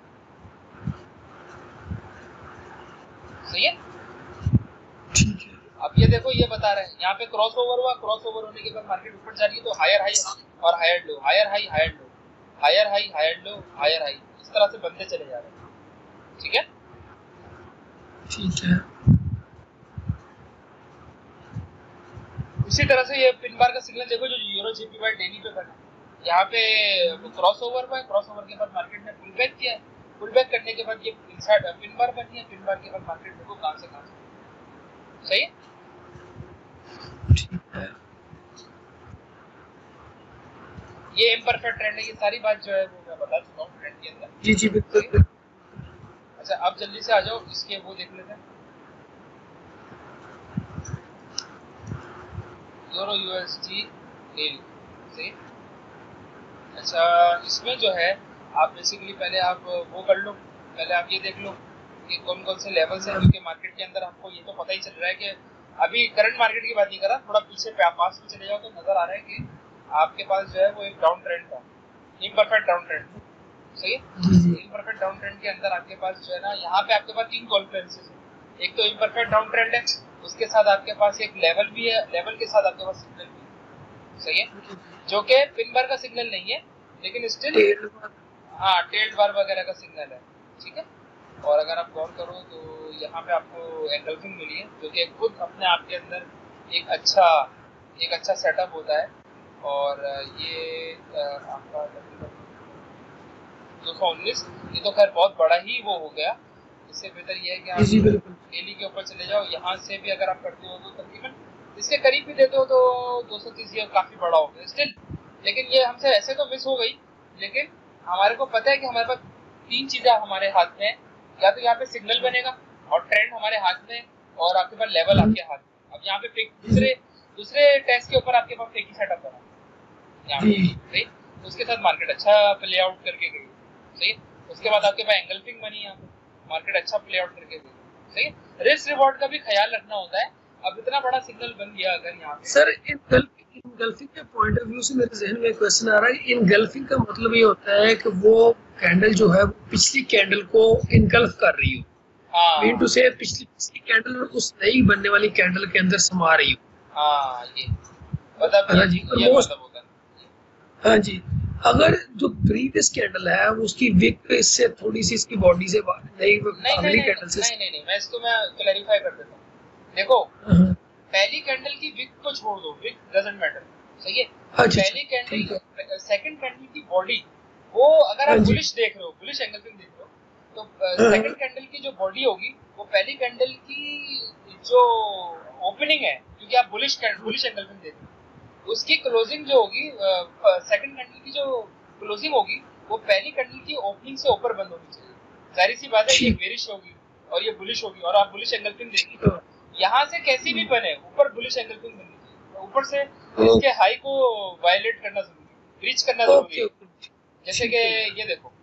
सही है। ठीक है। अब ये देखो ये बता रहे हैं यहाँ पे क्रॉस ओवर हुआ, क्रॉस ओवर होने के बाद मार्केट ऊपर जा रही है तो हायर हाई और higher low, higher high higher low, higher high higher low, higher high, इस तरह से बनते चले जा रहे हैं, ठीक है ठीक है। इसी तरह से ये पिन बार का सिग्नल देखो जो यूरो जेपीवाई डेली पे बना, यहाँ पे क्रॉस ओवर हुआ है, क्रॉस ओवर के बाद मार्केट ने पुल बैक किया है, पुल बैक करने के बाद ये इनसाइड पिन बार बनी है, पिन बार के बाद मार्केट देखो कहां से कहां से, सही है ठीक है। ये इम्परफेक्ट ट्रेंड है। ये सारी बात जो है वो मैं बता चुका हूँ ट्रेंड के अंदर, जी जी बिल्कुल। अच्छा अब जल्दी से आ जाओ इसके वो देख लेते हैं, यूरो यूएसडी डेली, सही। अच्छा इसमें जो है आप बेसिकली पहले आप वो कर लो, पहले आप ये देख लो कि कौन कौन से लेवल्स हैं, क्योंकि मार्केट के अंदर हमको ये तो पता ही चल रहा है कि अभी करंट मार्केट की बात नहीं कर रहा, थोड़ा पीछे पास में चले जाओ तो नजर आ रहा है कि आपके पास जो है वो एक डाउन ट्रेंड था, इम्परफेक्ट डाउन ट्रेंड, सही है। इम्परफेक्ट डाउन ट्रेंड के अंदर आपके पास जो है ना यहाँ पे आपके पास तीन कॉन्फ्लुएंसेस है, एक तो इम्परफेक्ट डाउन ट्रेंड है, उसके साथ आपके पास एक लेवल भी है, लेवल के साथ आपके पास सिग्नल भी है, सही है, जो कि पिन बार का सिग्नल नहीं है लेकिन स्टिल हाँ टेल्ड बार वगैरह का सिग्नल है, ठीक है। और अगर आप गौर करो तो यहाँ पे आपको एंगल्फिंग मिली है, जो कि खुद अपने आप के अंदर एक अच्छा एक अच्छा सेटअप होता है। और ये आपका दो सौ उन्नीस, ये तो खैर बहुत बड़ा ही वो हो गया। इससे बेहतर ये है कि आप डेली के ऊपर चले जाओ, यहाँ से भी अगर आप करते हो तो तकरीबन इसके करीब भी देते हो तो दो सौ तीस ये काफी बड़ा हो गया स्टिल। लेकिन ये हमसे ऐसे तो मिस हो गई, लेकिन हमारे को पता है कि हमारे पास तीन चीजें हमारे हाथ में है, या तो यहाँ पे सिग्नल बनेगा और ट्रेंड हमारे हाथ में, और आपके पास लेवल आपके हाथ में। अब यहाँ पे फेक दूसरे दूसरे टेस्ट के ऊपर आपके पास फेक ही सेटअप बना यहाँ पे, सही। उसके साथ मार्केट अच्छा प्ले आउट करके गई, सही। उसके बाद आपके पास एंगल्फिंग बनी, यहाँ पे मार्केट अच्छा प्ले आउट करके गई, सही। रिस्क रिवॉर्ड का भी ख्याल रखना होता है। अब इतना बड़ा सिग्नल बन गया अगर यहाँ पे सर इनगल्फिंग के पॉइंट ऑफ व्यू से मेरे जहन में क्वेश्चन आ रहा है, इनगल्फिंग का मतलब ये होता है कि वो कैंडल जो है वो पिछली कैंडल को इनगल्फ कर रही हो, हाँ मीन टू से पिछली पिछली कैंडल उस नई बनने वाली कैंडल के अंदर समा रही हो। हाँ ये मतलब हाँ जी, ये, ये मतलब होगा। हाँ जी, अगर जो प्रीवियस कैंडल है वो उसकी विक इससे थोड़ी सी इसकी बॉडी से नई अगली कैंडल से नहीं नहीं नहीं मैं इसको मैं क्लैरिफाई कर देता हूँ। देखो पहली कैंडल की विक को छोड़ दो, विक डजंट मैटर, सही है। पहली कैंडल सेकंड कैंडल की बॉडी वो अगर आप बुलिश देख रहे हो, बुलिश एंगल्फिंग देख रहे हो, तो सेकंड कैंडल की जो बॉडी होगी वो पहली कैंडल की जो ओपनिंग है, क्योंकि आप बुलिश बुलिश एंगल्फिंग देख रहे हो, उसकी क्लोजिंग जो होगी सेकंड कैंडल की जो क्लोजिंग होगी वो पहली कैंडल की ओपनिंग से ऊपर बंद होनी चाहिए। जाहिर सी बात है ये बेरिश होगी और ये बुलिश होगी, और आप बुलिश एंगल्फिंग देखिए यहाँ से कैसी भी बने ऊपर बुलिश एंगल्फिंग बननी चाहिए, ऊपर से इसके हाई को वायलेट करना जरूरी है, ब्रीच करना जरूरी है। जैसे कि ये देखो,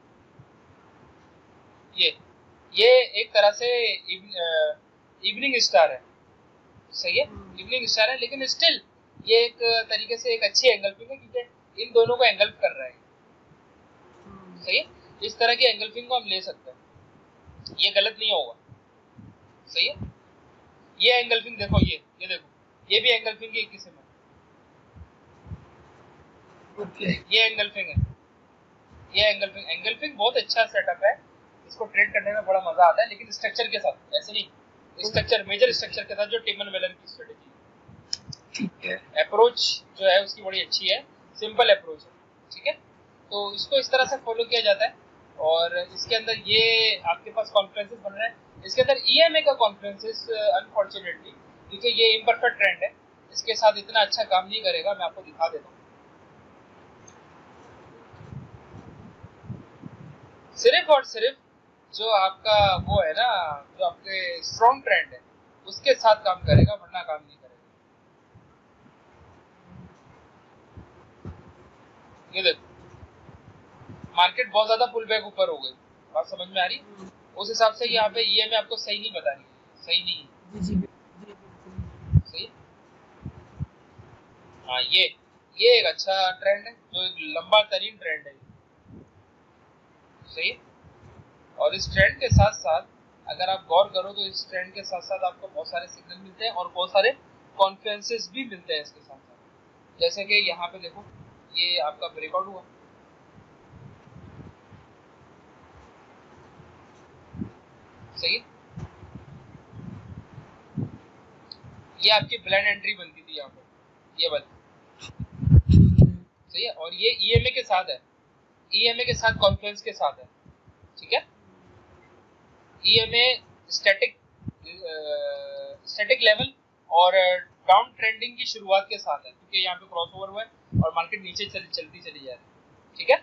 ये ये एक तरह से इवनिंग स्टार है, सही है, इवनिंग स्टार है, लेकिन स्टिल ये एक तरीके से एक अच्छी एंगल्फिंग है क्योंकि इन दोनों को एंगल्फ कर रहा है, सही है। इस तरह की एंगल्फिंग को हम ले सकते हैं, ये गलत नहीं होगा, सही है। ये एंगल्फिंग देखो, ये ये देखो, ये भी एंगल्फिंग की एक किस्म है, ओके। ये एंगल्फिंग है, ये एंगल्फिंग एंगल्फिंग बहुत अच्छा सेटअप है, इसको ट्रेड करने में बड़ा मजा आता है, लेकिन स्ट्रक्चर के साथ, ऐसे नहीं, स्ट्रक्चर मेजर स्ट्रक्चर के साथ, जो टिमन वेलन की स्ट्रेटजी है, ठीक है। अप्रोच जो है उसकी बड़ी अच्छी है, सिंपल अप्रोच है, ठीक है। तो इसको इस तरह से फॉलो किया जाता है, और इसके अंदर ये आपके पास कॉन्फ्रेंसेस बन रहे हैं। इसके अंदर ईएमए का कॉन्फ्रेंसेस अनफॉर्चुनेटली, क्योंकि ये इम्परफेक्ट ट्रेंड है, इसके साथ इतना अच्छा काम नहीं करेगा। मैं आपको दिखा देता हूँ, सिर्फ और सिर्फ जो आपका वो है ना, जो आपके स्ट्रॉन्ग ट्रेंड है उसके साथ काम करेगा, वरना काम नहीं करेगा। ये देखो, मार्केट बहुत ज्यादा पुल बैक ऊपर हो गई, बात समझ में आ रही? उस हिसाब से यहाँ पे ईएमए आपको सही नहीं बता रही है, सही नहीं है, सही। हाँ, ये ये एक अच्छा ट्रेंड है, जो एक लंबा तरीन ट्रेंड है, सही है। और इस ट्रेंड के साथ साथ अगर आप गौर करो तो इस ट्रेंड के साथ साथ आपको बहुत सारे सिग्नल मिलते हैं और बहुत सारे कॉन्फ्रेंसेस भी मिलते हैं इसके साथ साथ। जैसे कि यहाँ पे देखो, ये आपका ब्रेकआउट हुआ, सही है। ये आपकी ब्लेंड एंट्री बनती थी यहाँ पर, ये वाली, सही है। और ये ईएमए के साथ है, ईएमए के साथ कॉन्फ्रेंस के साथ है, ठीक है। ईएमए स्टैटिक स्टैटिक लेवल और डाउन ट्रेंडिंग की शुरुआत के साथ है, क्योंकि यहाँ पे क्रॉसओवर हुआ है और मार्केट नीचे चल, चलती चली जा रही है, ठीक है।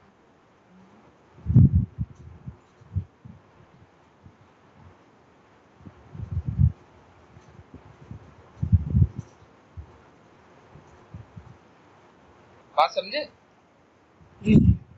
बात समझे? जी।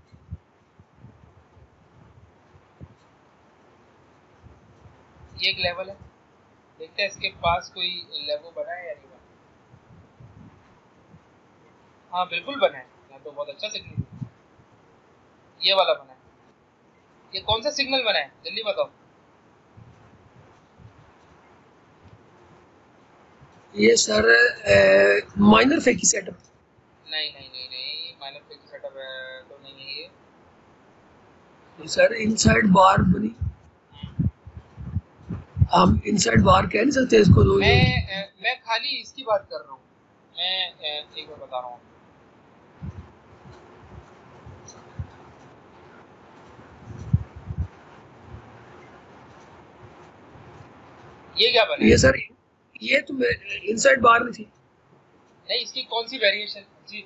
ये एक लेवल है, देखते हैं इसके पास कोई लेवल बना है या नहीं बना। हाँ बिल्कुल बना है, यहाँ तो बहुत अच्छा सिग्नल, ये वाला बना है। ये कौन सा सिग्नल बना है, जल्दी बताओ। ये सर माइनर फेकी सेटअप। नहीं नहीं नहीं नहीं, माइनर फेकी सेटअप है तो नहीं है ये। तो सर इनसाइड बार बनी, हम इनसाइड बार कह नहीं सकते इसको। दो मैं ए, मैं खाली इसकी बात कर रहा हूँ, मैं ए, एक बार बता रहा हूँ। ये क्या बना? ये सर ये तो इनसाइड बार नहीं थी। नहीं, इसकी कौन सी वेरिएशन जी?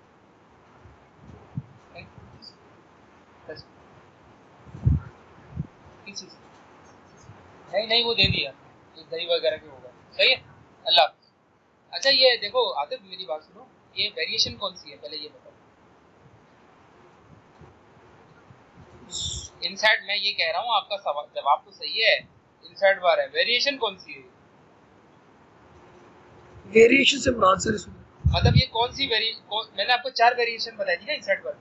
नहीं नहीं, वो दे दिया, दही वगैरह के होगा, सही है। अल्लाह। अच्छा ये देखो आतिफ, मेरी बात सुनो, ये वेरिएशन कौन सी है पहले ये बताओ। इनसाइड, मैं ये कह रहा हूँ, आपका सवाल जवाब तो सही है, इनसाइड बार है, वेरिएशन कौन सी है? वेरिएशन से मुराद सर इसमें मतलब ये कौन सी वेरी कौन, मैंने आपको चार वेरिएशन बताई थी ना इनसाइड बार।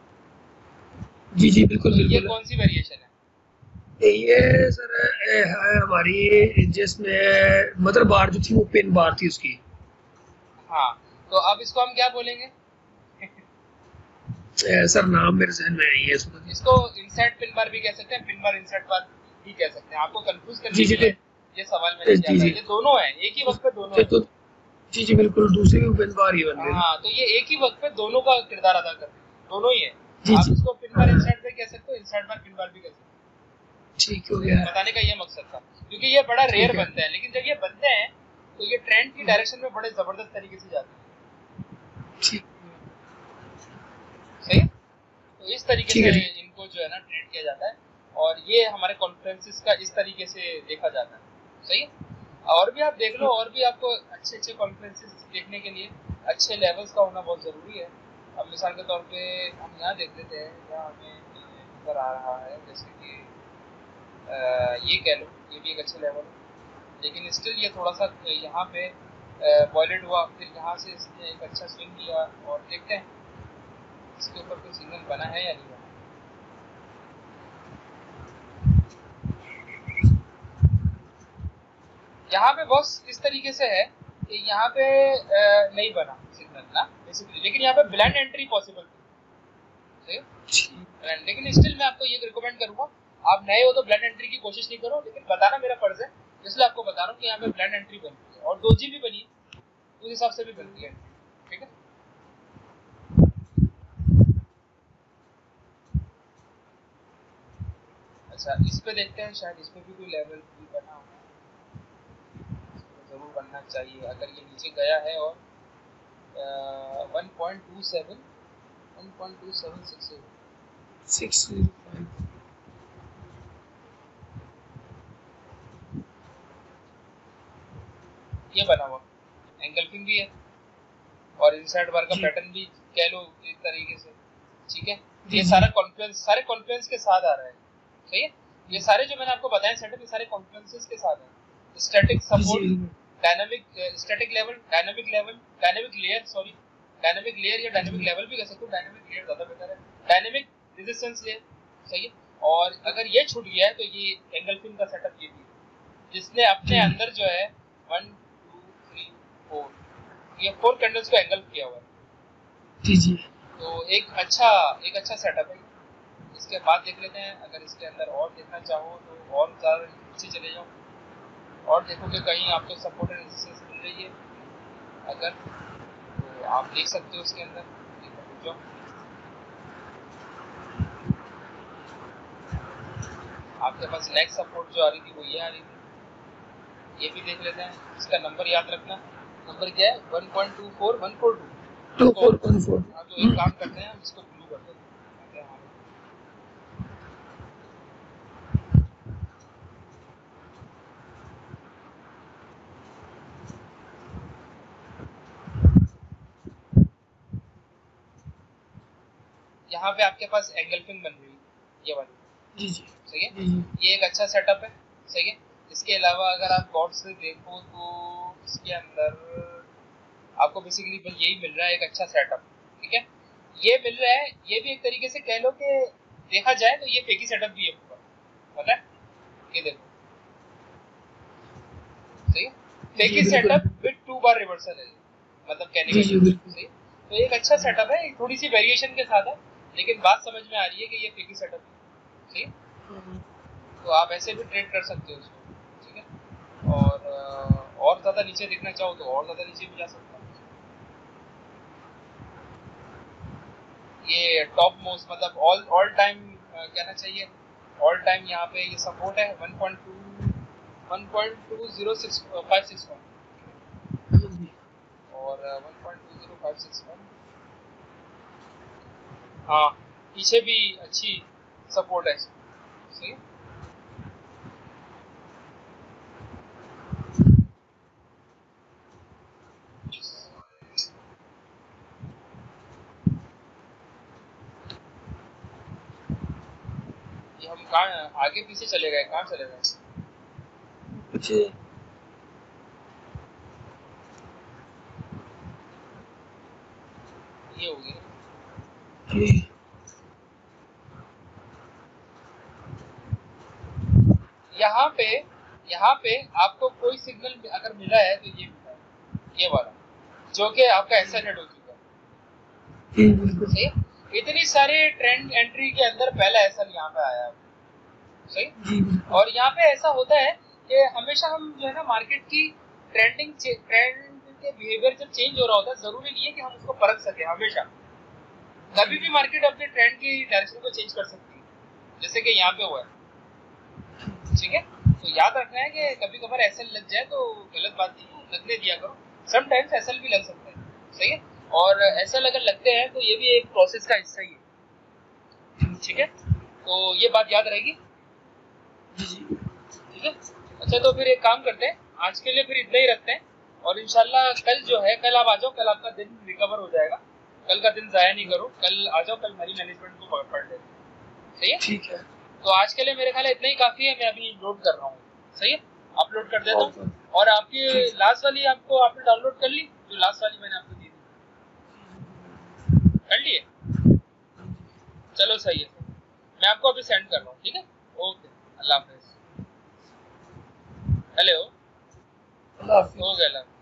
जी जी बिल्कुल तो बिल्कुल। ये कौन सी वेरिएशन है? ये सर है हमारी, जिसमें मदर बार जो थी वो पिन बार थी उसकी। हाँ, तो अब इसको हम क्या बोलेंगे? सर नाम मेरे जहन में नहीं है इसको। इसको इनसाइड पिन बार भी कह सकते हैं, पिन बार इनसाइड बार भी कह सकते हैं। आपको कंफ्यूज करने के लिए ये सवाल मैंने किया था। ये दोनों है, एक ही वक्त पे दोनों है। जी जी बिल्कुल, दूसरे भी पिन बार ही बन रहे हैं। हाँ, तो ये एक ही वक्त पे दोनों का किरदार अदा कर रहे हैं, दोनों ही है। आप इसको पिन बार इनसाइड पे कह सकते हो, इनसाइड बार पिन बार भी कह सकते हो। ठीक हो गया, बताने का ये मकसद था, क्योंकि ये बड़ा रेयर बनते हैं, लेकिन जब ये बनते हैं तो ये ट्रेंड की डायरेक्शन में बड़े जबरदस्त तरीके से जाते हैं। ठीक, सही है। तो इस तरीके से इनको जो है ना ट्रेड किया जाता है, और ये हमारे कॉन्फ्रेंसेस का इस तरीके से देखा जाता है, सही है। और भी आप देख लो, और भी आपको अच्छे अच्छे कॉन्फ्रेंसेस देखने के लिए अच्छे लेवल्स का होना बहुत ज़रूरी है। अब मिसाल के तौर पे हम यहाँ देख लेते हैं, यहाँ हमें नज़र आ रहा है जैसे कि ये कह लो, ये भी एक अच्छा लेवल है, लेकिन स्टिल ये थोड़ा सा यहाँ पे बॉयलेट हुआ, फिर यहाँ से इसने एक अच्छा स्विंग किया, और देखते हैं इसके ऊपर कोई सिग्नल बना है या नहीं बना। यहाँ पे बॉस इस तरीके से है कि यहाँ पे आ, नहीं बना सिग्नल ना बेसिकली, लेकिन यहाँ पे ब्लेंड एंट्री पॉसिबल थी, लेकिन स्टिल मैं आपको ये रिकमेंड करूँगा, आप नए हो तो ब्लेंड एंट्री की कोशिश नहीं करो, लेकिन बताना मेरा फर्ज है, इसलिए आपको बता रहा हूँ कि यहाँ पे ब्लेंड एंट्री बनती है, और दोजी भी बनी उस हिसाब से भी बनती है, ठीक है। अच्छा, इस पे देखते हैं, शायद इस पे भी कोई लेवल भी बना होगा, जरूर बनना चाहिए। अगर ये नीचे गया है और one point two seven one point two seven six six ये बना हुआ एंगल्फिंग भी है, और इनसाइड बार का पैटर्न भी कह लो एक तरीके से, ठीक है। ये सारा कॉन्फ्लुएंस सारे कॉन्फ्लुएंस के साथ आ रहा है, सही है। ये सारे जो मैंने आपको बताया सेटअप, ये सारे कॉन्फ्लुएंसेस के साथ है। Static support, dynamic static level, dynamic level, dynamic layer, sorry dynamic layer या डायनामिक लेवल भी कह सकते हो, डायनामिक लेयर ज़्यादा बेटर है, डायनामिक रेजिस्टेंस लेयर, सही है। और अगर ये छूट गया है तो ये एंगल्फिंग का सेटअप ये भी है, जिसने अपने अंदर जो है वन टू थ्री फोर ये फोर कैंडल्स को एंगल्फ किया हुआ है, जी जी। तो एक अच्छा एक अच्छा सेटअप है। इसके बाद देख लेते हैं, अगर इसके अंदर और देखना चाहो तो और ज़्यादा नीचे चले जाओ और देखो कि कहीं आपको सपोर्ट एंड रेजिस्टेंस मिल रही है, अगर तो आप देख सकते हो इसके अंदर, देखो जो आपके पास नेक्स्ट सपोर्ट जो आ रही थी वो ये आ रही थी, ये भी देख लेते हैं। इसका नंबर याद रखना, नंबर क्या है one point two four one four two two four one four. हाँ, तो एक काम करते हैं, हम इसको ब्लू कर देते हैं। यहाँ पे आपके पास एंगल्फिंग बन रही है, ये वाली, जी जी, सही है। ये एक अच्छा सेटअप है, सही है। इसके अलावा अगर आप गॉड से देखो तो इसके अंदर आपको बेसिकली बस यही मिल रहा है, एक अच्छा सेटअप, ठीक है। ये मिल रहा है, ये भी एक तरीके से कह लो कि देखा जाए तो ये फेकी सेटअप भी है पूरा, पता है, ये देखो, सही है। Fakey setup with two bar reversal है, मतलब कहने का सही। तो एक अच्छा सेटअप है, थोड़ी सी वेरिएशन के साथ है, लेकिन बात समझ में आ रही है कि ये फेकी सेटअप है, ठीक है। तो आप ऐसे भी ट्रेड कर सकते हो उसको, ठीक है। और और ज़्यादा नीचे देखना चाहो तो और ज़्यादा नीचे भी जा सकता है। ये टॉप मोस्ट मतलब ऑल ऑल टाइम कहना चाहिए, ऑल टाइम यहाँ पे ये सपोर्ट है one point two one point two zero six five six one और one point two zero five six one. हाँ, पीछे भी अच्छी सपोर्ट है, सही है। ये हम कहाँ आगे पीछे चले गए, कहाँ चले गए कुछ ये हो गया। यहाँ पे यहाँ पे आपको कोई सिग्नल अगर मिला है तो ये मिला है, ये वाला जो कि आपका ऐसा रेड हो चुका है, सही। इतनी सारी ट्रेंड एंट्री के अंदर पहला ऐसा यहाँ पे आया है, सही। और यहाँ पे ऐसा होता है कि हमेशा हम जो है ना मार्केट की ट्रेंडिंग ट्रेंड के बिहेवियर जब चेंज हो रहा होता है, जरूरी नहीं है कि हम उसको परख सके। हमेशा कभी भी मार्केट अपने ट्रेंड की डायरेक्शन को चेंज कर सकती है, जैसे कि यहाँ पे हुआ है, ठीक है। तो याद रखना है कि कभी कभार एसएल लग जाए तो गलत बात नहीं है, लगने दिया करो। समटाइम्स एसएल भी लग सकता है, सही है। और एसएल अगर लगते हैं तो ये भी एक प्रोसेस का हिस्सा ही है, ठीक है। तो ये बात याद रहेगी, ठीक है। अच्छा, तो फिर एक काम करते हैं, आज के लिए फिर इतना ही रखते हैं, और इंशाल्लाह कल जो है, कल आप आ जाओ, कल आपका दिन रिकवर हो जाएगा, कल का दिन जाया नहीं करो, कल आ जाओ, कल मनी मैनेजमेंट को पढ़ लेते हैं। सही है? ठीक है। तो आज के लिए मेरे ख्याल इतना ही काफी है, मैं अभी लोड कर रहा हूँ। सही है, अपलोड कर देता हूँ। और आपकी लास्ट वाली आपको आपने डाउनलोड कर ली, जो लास्ट वाली मैंने आपको दी थी, कर लिए? चलो सही है, मैं आपको अभी सेंड कर रहा हूँ। ठीक है, ओके, अल्लाह हाफिज। हेलो, अल्लाह हाफिज। हो गया।